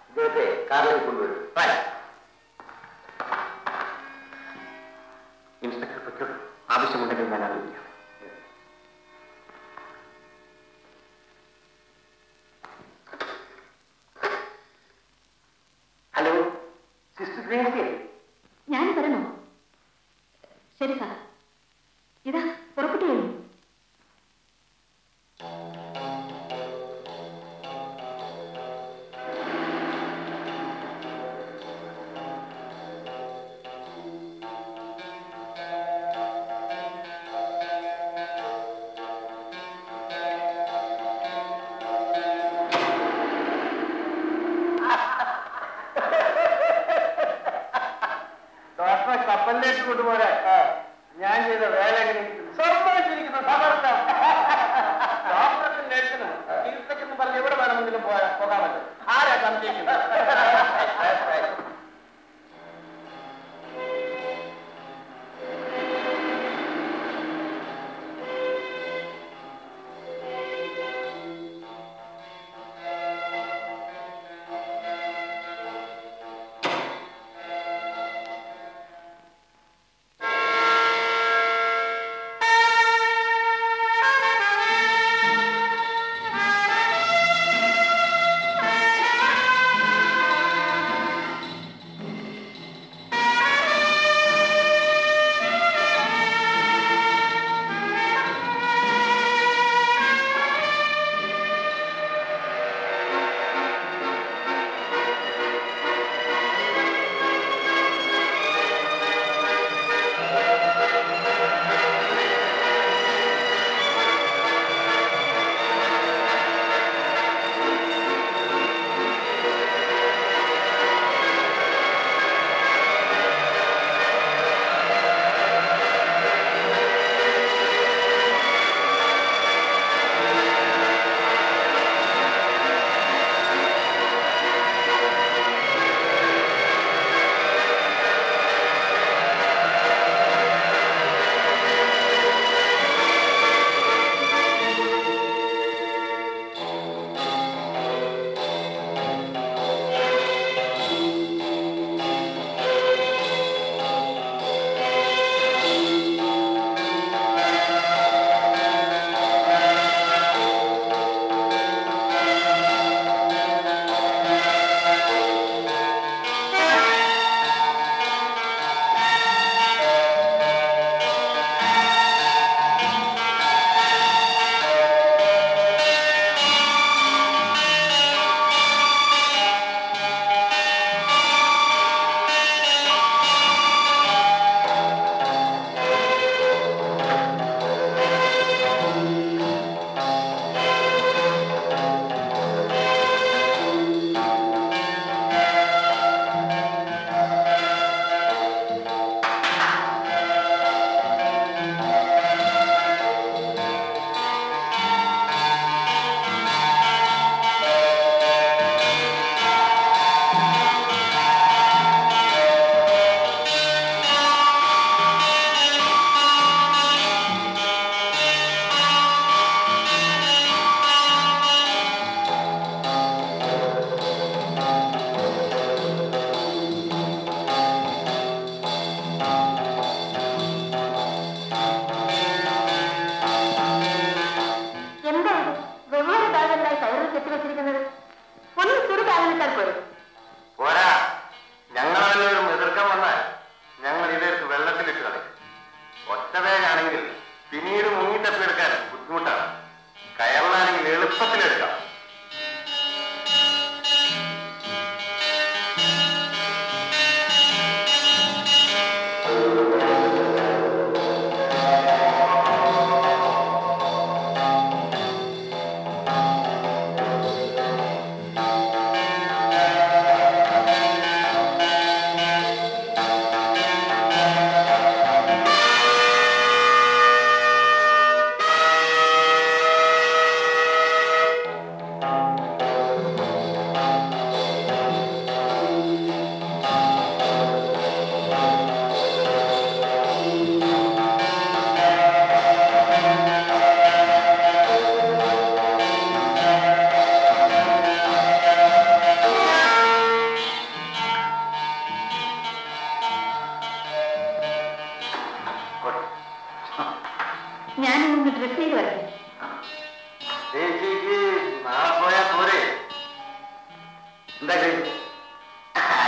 ഇദ്ദേഹത്തെ കാറിലേക്ക് കൊണ്ടുവരും. ഇൻസ്പെക്ടർ പൊയ്ക്കോളൂ. ആവശ്യമുണ്ടെങ്കിൽ ഞാൻ അറിയിക്കാം. Hello, sister Gracie. ഞാൻ വരണോ? ശരി സാർ, ഇതാ പുറപ്പെട്ടു കഴിഞ്ഞു. കപ്പലിലേക്ക് കൊണ്ടുപോരാ ഞാൻ ചെയ്ത വേല സമ്മതിച്ചിരിക്കുന്നു. ഡോക്ടർക്കും നേഴ്സിനും ചികിത്സക്കെന്ന് പറഞ്ഞ് എവിടെ വേണമെങ്കിലും പോകാൻ പറ്റും. ആരാ സംശയിക്കുന്നത്? ആ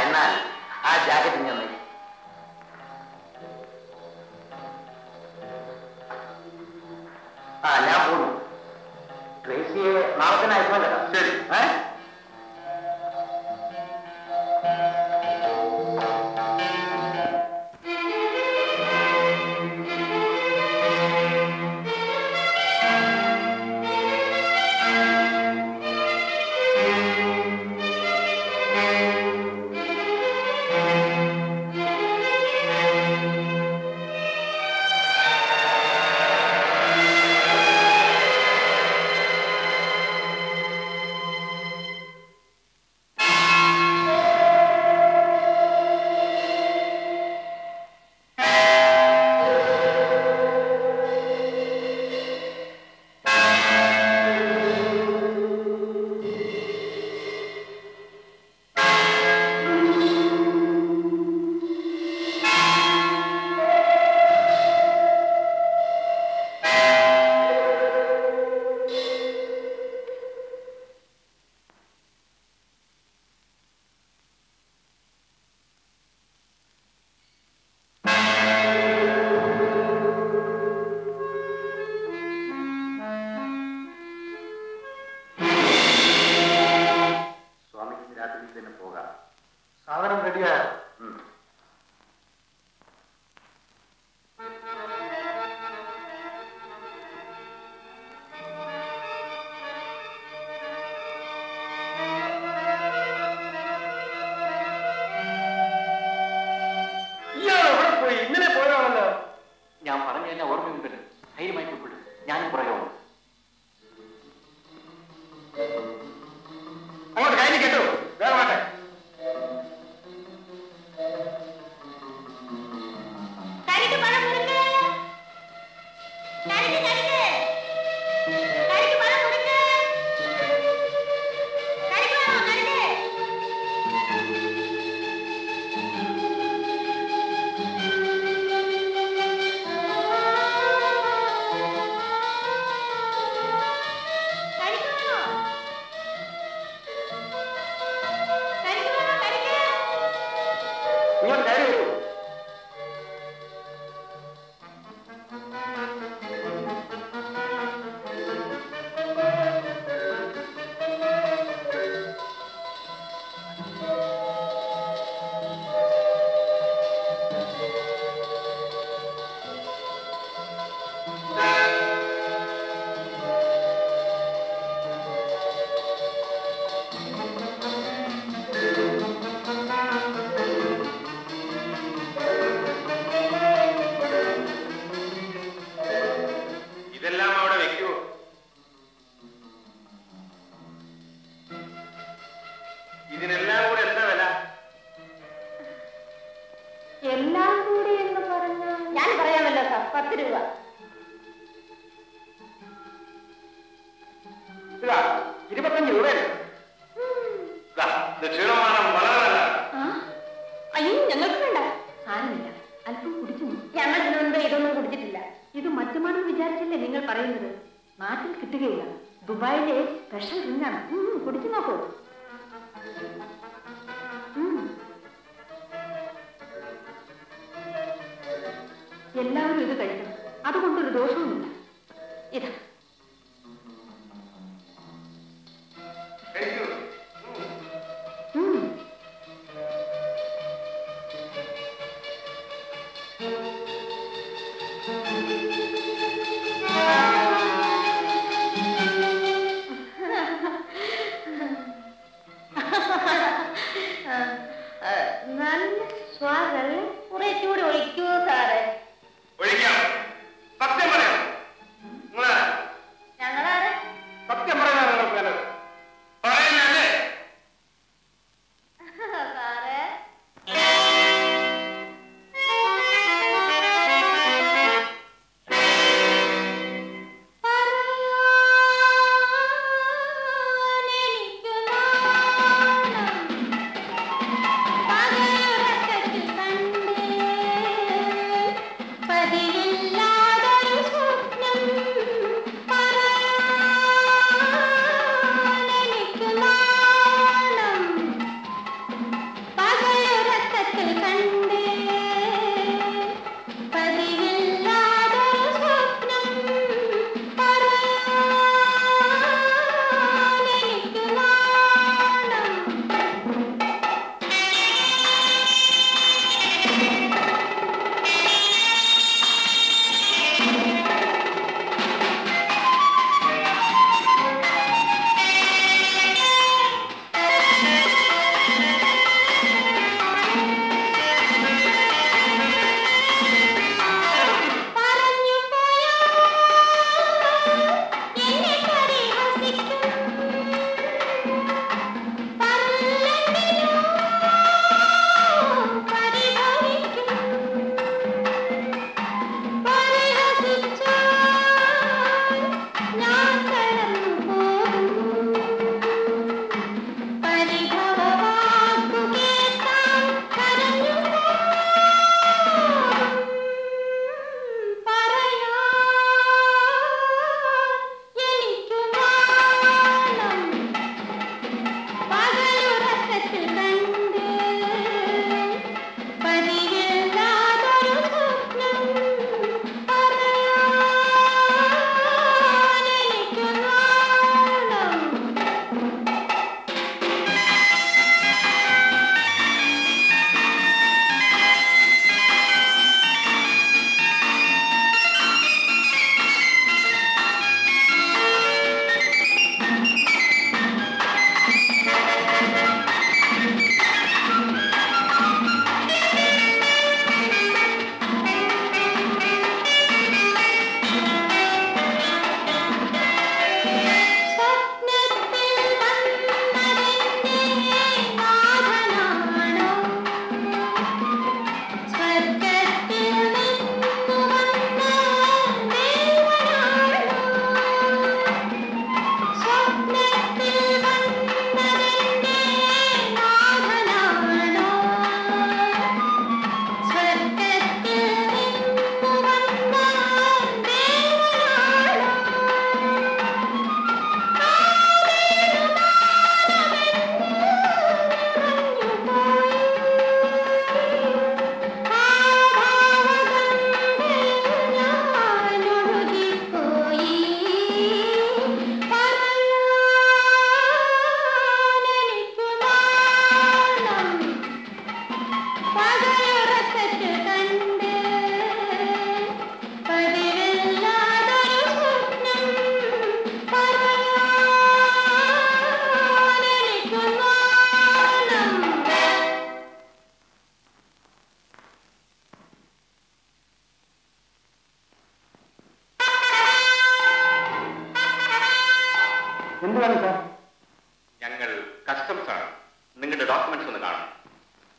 എന്നാൽ ആ ജാക്കറ്റ് ഞാൻ നയിക്കും. ആ ഞാൻ പോണു. ട്രേസിയെ നാളെ തന്നെ അയച്ചോളാം. ശരി. ഏ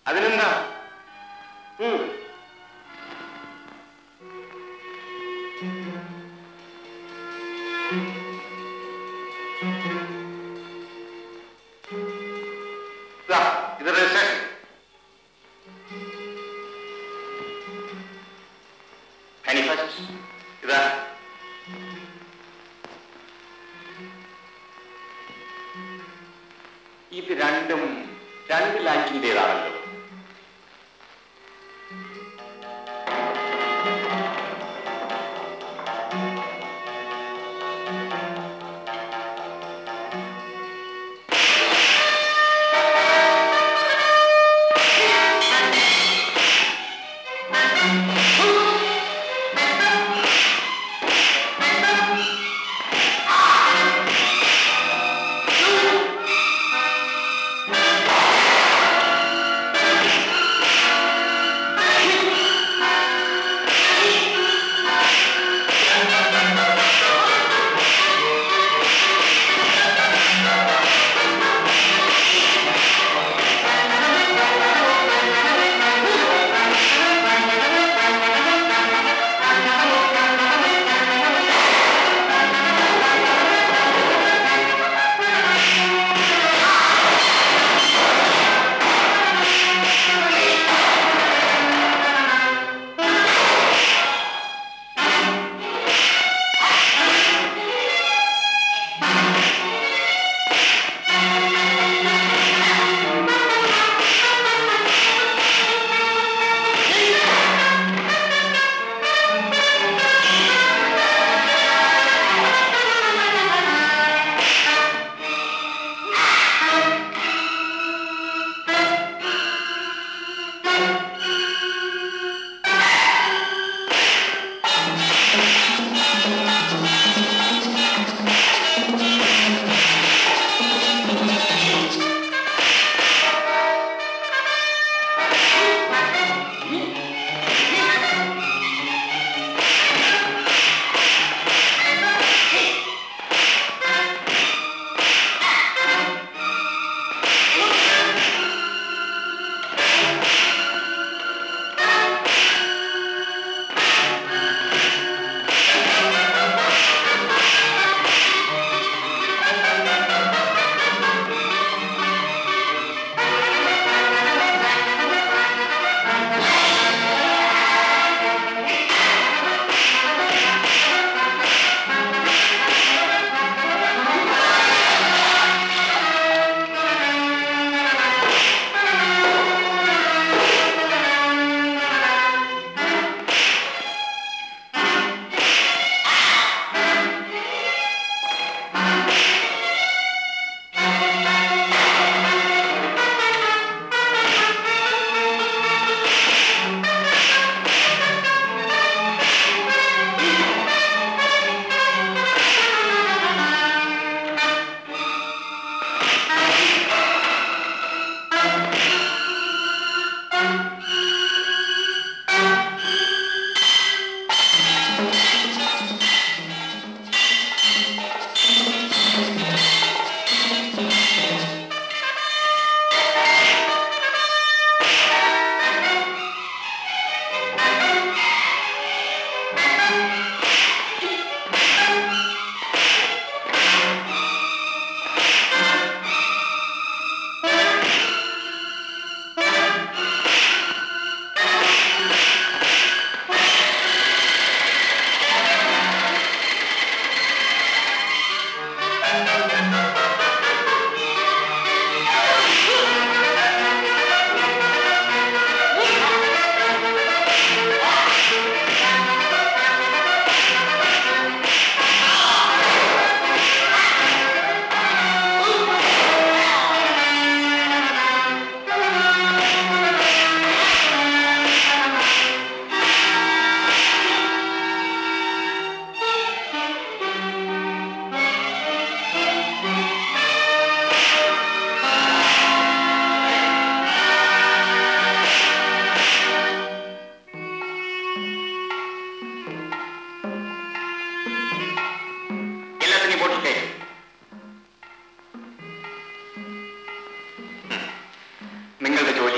അതിനെന്താ? ഇത് രജിസ്ട്രേഷൻ. ഹനി ഫസ്റ്റ് ഇതാ. ഇത് രണ്ടും രണ്ട് ലാഖിൻ്റെതാണല്ലോ.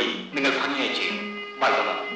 ജോലി നിങ്ങൾ ഭംഗിയായി ചെയ്യും. വളരെ നന്ദി.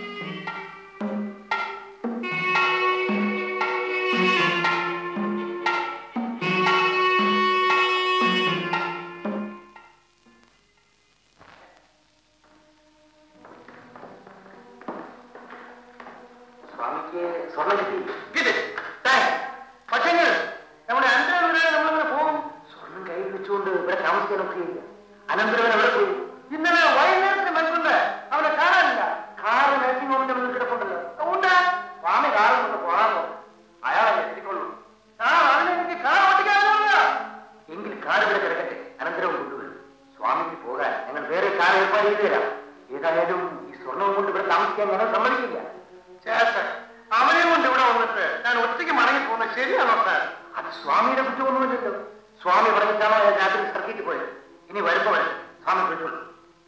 സ്വാമിക്ക് സ്വർണ്ണം കിട്ടി. പക്ഷേ നമ്മുടെ അനന്തരവനെ നമ്മളിങ്ങനെ പോകും. സ്വർണം കയ്യിൽ വെച്ചുകൊണ്ട് ഇവിടെ താമസിക്കാനൊക്കെ ഇല്ല. അനന്തരവൻ എവിടെ പോയി? ഇന്നലെ വൈകുന്നേരത്തിന് മനുഷ്യണ്ട് അവനെ കാണാനില്ല. കാറ് നഴ്സിംഗ് ഹോമിന്റെ മുന്നിൽ കിടപ്പുണ്ടല്ലോ. അതുകൊണ്ട് സ്വാമി കാറിൽ കൊണ്ട് പോകാമോ? അയാളെ എത്തിക്കൊള്ളൂ. ആ അവനെ എനിക്ക് കാർ ഓട്ടിക്കാറില്ല. എങ്കിൽ കാർ ഇവിടെ കിടക്കട്ടെ, അനന്തരവൻ കൊണ്ടുവരും. സ്വാമിക്ക് പോകാൻ ഞങ്ങൾ വേറെ കാർ ഏർപ്പാട് ചെയ്തു തരാം. ഏതായാലും ഈ സ്വർണവും കൊണ്ട് ഇവിടെ താമസിക്കാൻ ഞങ്ങൾ സമ്മതിക്കില്ല. ചേട്ടൻ അവനെ കൊണ്ട് ഇവിടെ വന്നിട്ട് ഞാൻ ഒറ്റയ്ക്ക് മടങ്ങി പോകുന്നത് ശരിയാണോ സാർ? അത് സ്വാമിയുടെ കുറ്റമൊന്നുമില്ലല്ലോ. സ്വാമി പറഞ്ഞിട്ടാണോ രാത്രി സർക്കിട്ട് പോയത്? ഇനി വരുമ്പോ വരും സ്വാമി വിളിച്ചോളൂ.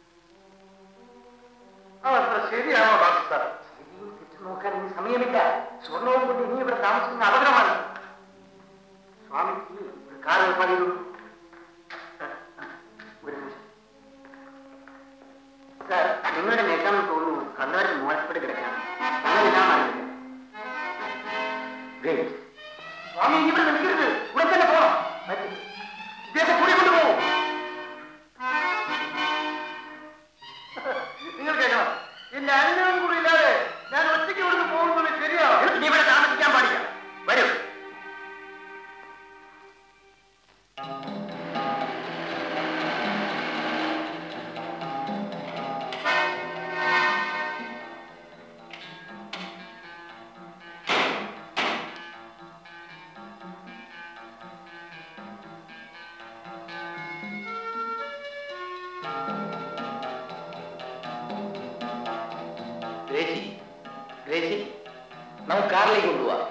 അതത്ര ശരിയാണോ ഡോക്ടർ സാർ? ശരിയും തെറ്റും നോക്കാൻ ഇനി സമയമില്ല. സ്വർണവും കൊണ്ട് ഇനി ഇവിടെ താമസിക്കുന്ന അപകടമാണ്. സ്വാമിക്ക് ഒരു കാർ ഏർപ്പാട് ചെയ്തു. ഒരു നിമിഷം സാർ, നിങ്ങളുടെ നേക്കാമെന്ന് തോന്നുന്നു. കണ്ണാടി മോശപ്പെട്ട് കിടക്കണം. അങ്ങനെയില്ലാന്നറിയില്ല. സ്വാമി ഇനി ഇവിടെ നിൽക്കരുത്. ഇവിടെ തന്നെ പോകണം. ഇദ്ദേഹത്തെ കൂടിക്കൊണ്ട് പോകും. നിങ്ങൾ കേൾക്കണം, എന്റെ അനുഗ്രഹം കൂടി ഇല്ലാതെ ഞാൻ ഒറ്റയ്ക്ക് ഇവിടുന്ന് പോകുന്നത് ശരിയാണോ? ഇനി ഇവിടെ താമസിക്കാൻ പാടില്ല. വരൂ. ഗ്രേസി, ഗ്രേസി, നമുക്ക് കാറിലേക്ക് കൊണ്ടുപോവാം.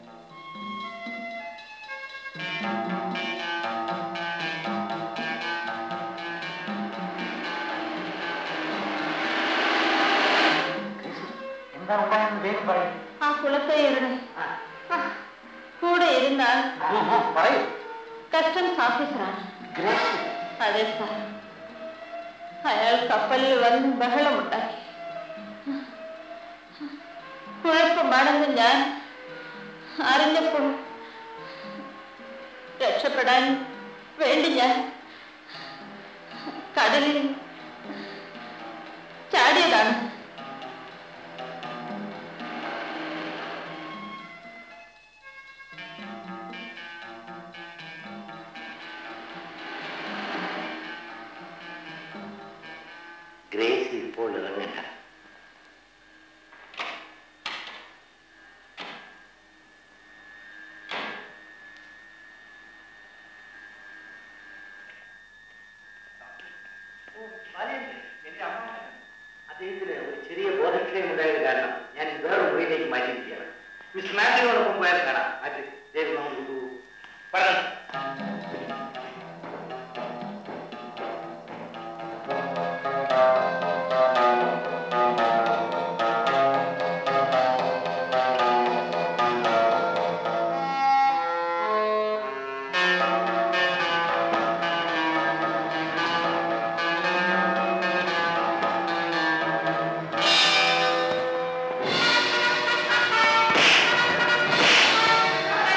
എന്താ ഉണ്ടായെന്ന് വേഗം പറയും. ആ കുളത്തയ്യരുടെ കൂടെ ഇരുന്നാൽ പറയൂ. കസ്റ്റംസ് ഓഫീസറാണ്. ഗ്രേസി? അതെ സാർ. അയാൾ കപ്പലിൽ വന്ന് ബഹളമുണ്ടാക്കി. കുഴപ്പമാണെന്ന് ഞാൻ അറിഞ്ഞപ്പോൾ രക്ഷപ്പെടാൻ വേണ്ടി ഞാൻ കടലിൽ ചാടിയതാണ്. ഗ്രേസി ഇപ്പോൾ ഇറങ്ങില്ല. അദ്ദേഹത്തിന് ഒരു ചെറിയ ബോധക്ഷയം ഉണ്ടായത് കാരണം ഞാൻ വേറെ മുറിയിലേക്ക് മാറ്റിയിരിക്കുകയാണ്. മിസ്റ്റർ മാത്യുവിനോടൊപ്പം പോയാൽ കാണാം. മാറ്റി ദൈവം നമുക്ക് പറഞ്ഞു. ആ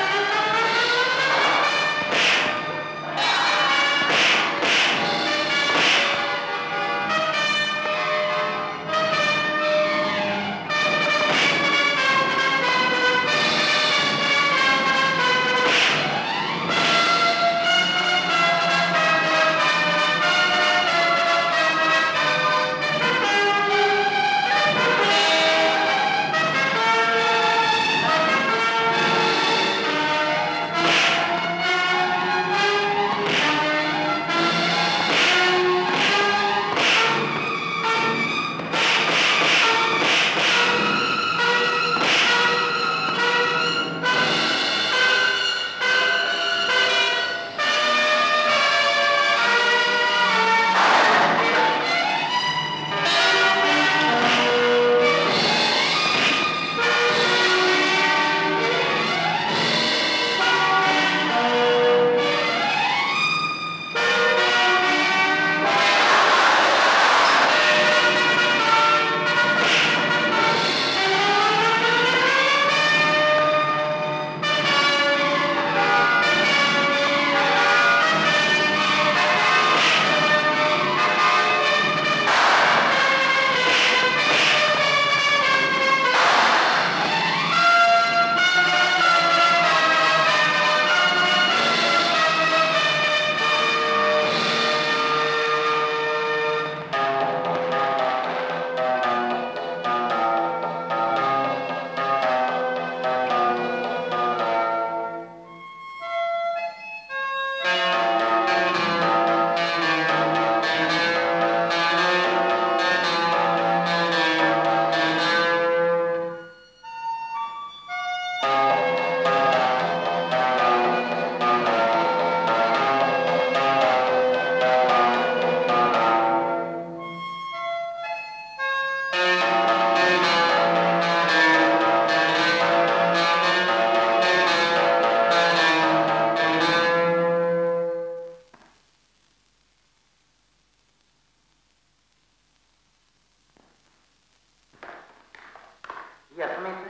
ഈ അസമയത്ത്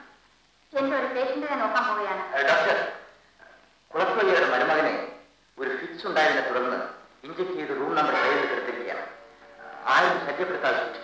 എന്റെ ഒരു പേഷ്യന്റിനെ നോക്കാൻ പോവുകയാണ്. ഡോക്ടർ, കുളപ്പള്ളിയുടെ മരുമകനെ ഒരു ഫിക്സ് ഉണ്ടായതിനെ തുടർന്ന് ഇഞ്ചക്ട് ചെയ്ത് റൂം നമ്പർ ഏഴിൽ എടുത്തിരിക്കുകയാണ്. ആരും ശല്യപ്പെടുത്താതെ സൂക്ഷിക്കണം.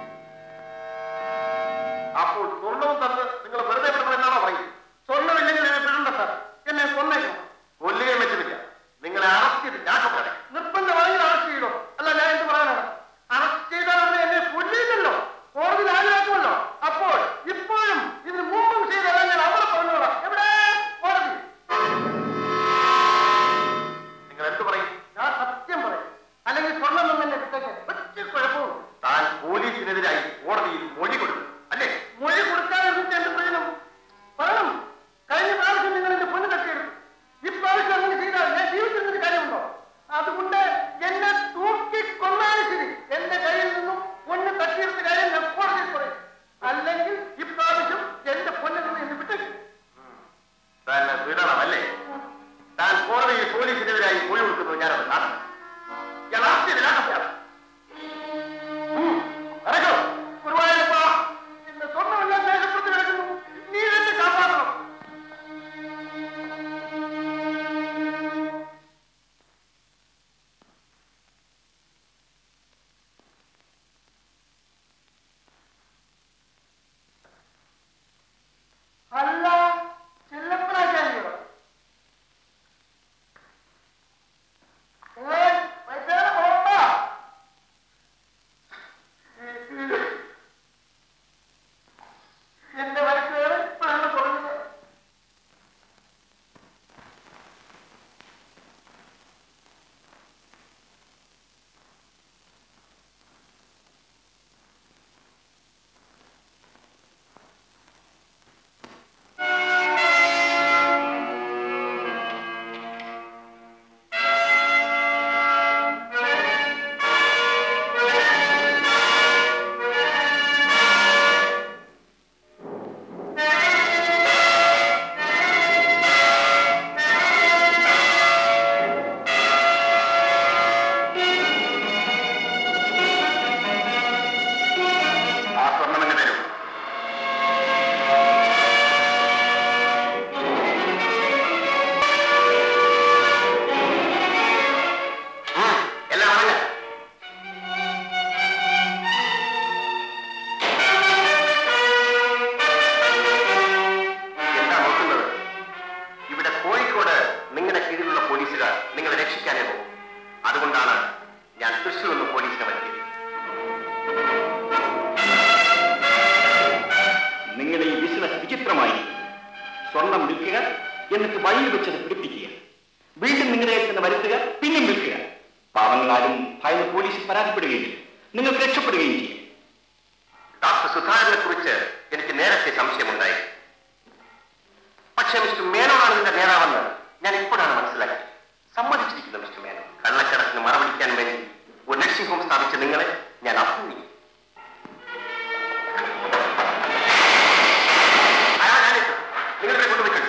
അപ്പോൾ സ്വർണവും തന്ന് നിങ്ങൾ വെറുതെ പെട്ടെന്ന് എന്നാണോ പറയും? സ്വർണ്ണമില്ലെങ്കിൽ വിചിത്രമായി. സ്വർണം വിൽക്കുക, എന്നിട്ട് വഴിയിൽ വെച്ചത് പിടിപ്പിക്കുക, വീണ്ടും നിങ്ങളുടെ തന്നെ വരുത്തുക, പിന്നെയും വിൽക്കുക. പാവങ്ങളാരും ഭയന്ന് പോലീസിൽ പരാതിപ്പെടുകയില്ല, നിങ്ങൾക്ക് രക്ഷപ്പെടുകയും ചെയ്യും. ഡോക്ടർ സുധാകരനെ കുറിച്ച് എനിക്ക് നേരത്തെ സംശയമുണ്ടായി. പക്ഷേ മിസ്റ്റർ മേനോനാണ് നിന്റെ നേതാവെന്ന് ഞാൻ ഇപ്പോഴാണ് മനസ്സിലാക്കി. സമ്മതിച്ചിരിക്കുന്നു മിസ്റ്റർ മേനോൻ. കള്ളക്കടത്തിന് മറപിടിക്കാൻ വേണ്ടി ഒരു നഴ്സിംഗ് ഹോം സ്ഥാപിച്ച നിങ്ങളെ ഞാൻ അഭിനന്ദിക്കുന്നു. നിങ്ങളെ കൊണ്ടുപോയി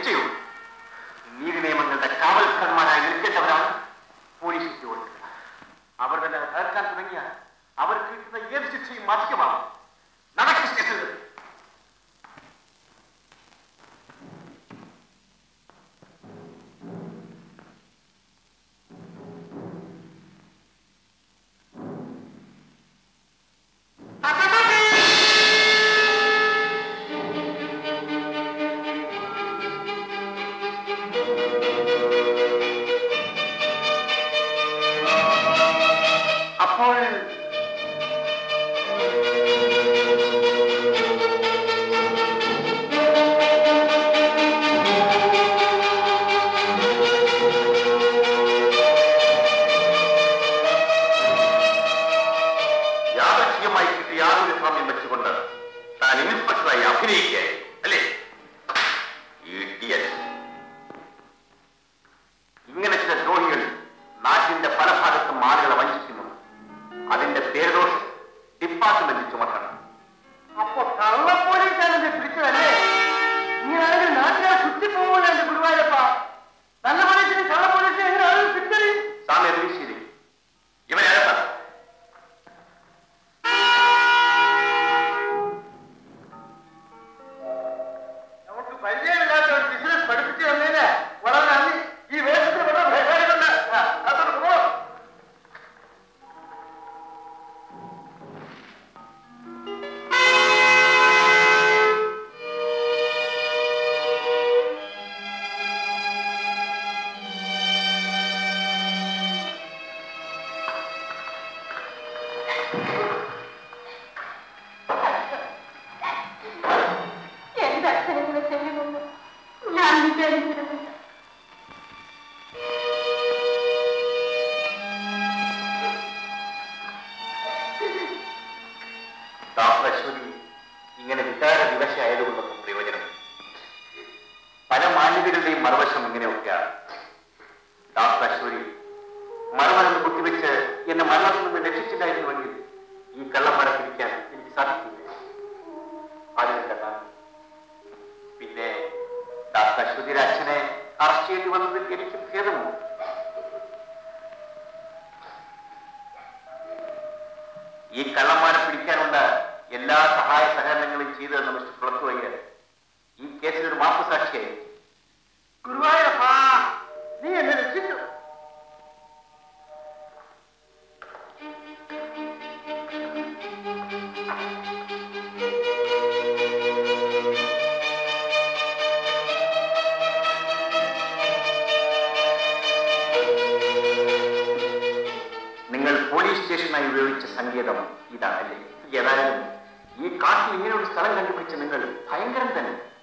ശിക്ഷയുണ്ട്. നീതി നിയമങ്ങളുടെ കാവൽക്കാരന്മാരായി നിൽക്കേണ്ടവരാണ് പോലീസ് ഉദ്യോഗസ്ഥർ. അവർ തന്നെ തകർക്കാൻ തുടങ്ങിയാൽ അവർക്ക് കിട്ടുന്ന ഏത് ശിക്ഷയും അധികമാണ്. നടക്കും സ്റ്റേഷനിൽ. അപ്പോൾ യാദൃശ്ചികമായി കിട്ടിയ യാതൊരു സമയം വെച്ചുകൊണ്ട് താൻ ഇൻസ്പെക്ടറായി അഭിനയിക്കുകയായി അല്ലേ? ഇങ്ങനെ ചില ദ്രോഹികൾ നാട്ടിന്റെ പല ഭാഗത്തും ആളുകളെ വഞ്ചിക്കുന്നു. അതിന്റെ പേരുദോഷം ഡിപ്പാർട്ട്മെന്റ് ചുമത്തണം. അപ്പൊ കള്ള പോലീസാണ് പിടിച്ചതല്ലേ? ഇങ്ങനെയാണെങ്കിൽ നാട്ടുകാർ ചുറ്റിപ്പോകുമല്ലോ എന്റെ ഗുരുവായൂരപ്പ. നല്ല പോലീസിന് കള്ള പോലീസിനെ എങ്ങനെ ആളുകൾ തിരിച്ചറിയും? സാമി ശരി, ഇവരെ അകത്താണ്. നമുക്ക് പരിചയമില്ലാത്ത ഒരു ബിസിനസ് പഠിപ്പിച്ചു വന്നതിന് വളരെ നന്ദി. ഈ വേഷത്തിൽ വളരെ ഭയങ്കരമുണ്ട്. അതോട് പോ. എന്റെ അച്ഛനെ ചെയ്യുന്നു ഞാൻ വിചാരിച്ചിരുന്നില്ല. ഡോക്ടർ അശ്വതി ഇങ്ങനെ വികാര വിവശയായതുകൊണ്ടൊന്നും പ്രയോജനം. പല മാന്യതകളുടെയും മറുവശം ഇങ്ങനെയൊക്കെയാണ്. ഡോക്ടർ അശ്വതി മറുമരുന്ന് കുത്തിവെച്ച് എന്നെ മരണത്തിൽ നിന്ന് രക്ഷിച്ചില്ലായിരുന്നുവെങ്കിൽ ഈ കള്ളന്മാരെ പിടിക്കാൻ എനിക്ക് സാധിക്കില്ല. അതിനെന്താ കാരണം? പിന്നെ ഡോക്ടർ അശ്വതിയുടെ അച്ഛനെ അറസ്റ്റ് ചെയ്യേണ്ടി വന്നതിൽ എനിക്ക് ഖേദമുണ്ട്. ഈ കള്ളന്മാരെ പിടിക്കാനുള്ള എല്ലാ സഹായ സഹകരണങ്ങളും ചെയ്തതെന്ന് മിസ്റ്റർ കുളത്തുവയ്യ ഈ കേസിൽ ഒരു മാപ്പ് സാക്ഷിയായി. ഗുരുവായൂരപ്പാ, നീ എന്നെ രക്ഷിച്ചു. നിങ്ങൾ പോലീസ് സ്റ്റേഷനായി ഉപയോഗിച്ച സങ്കേതം ഇതാണല്ലേ? ഏതായാലും ഈ കാട്ടിൽ ഇങ്ങനെ ഒരു സ്ഥലം കണ്ടുപിടിച്ച നിങ്ങൾ ഭയങ്കരം തന്നെ.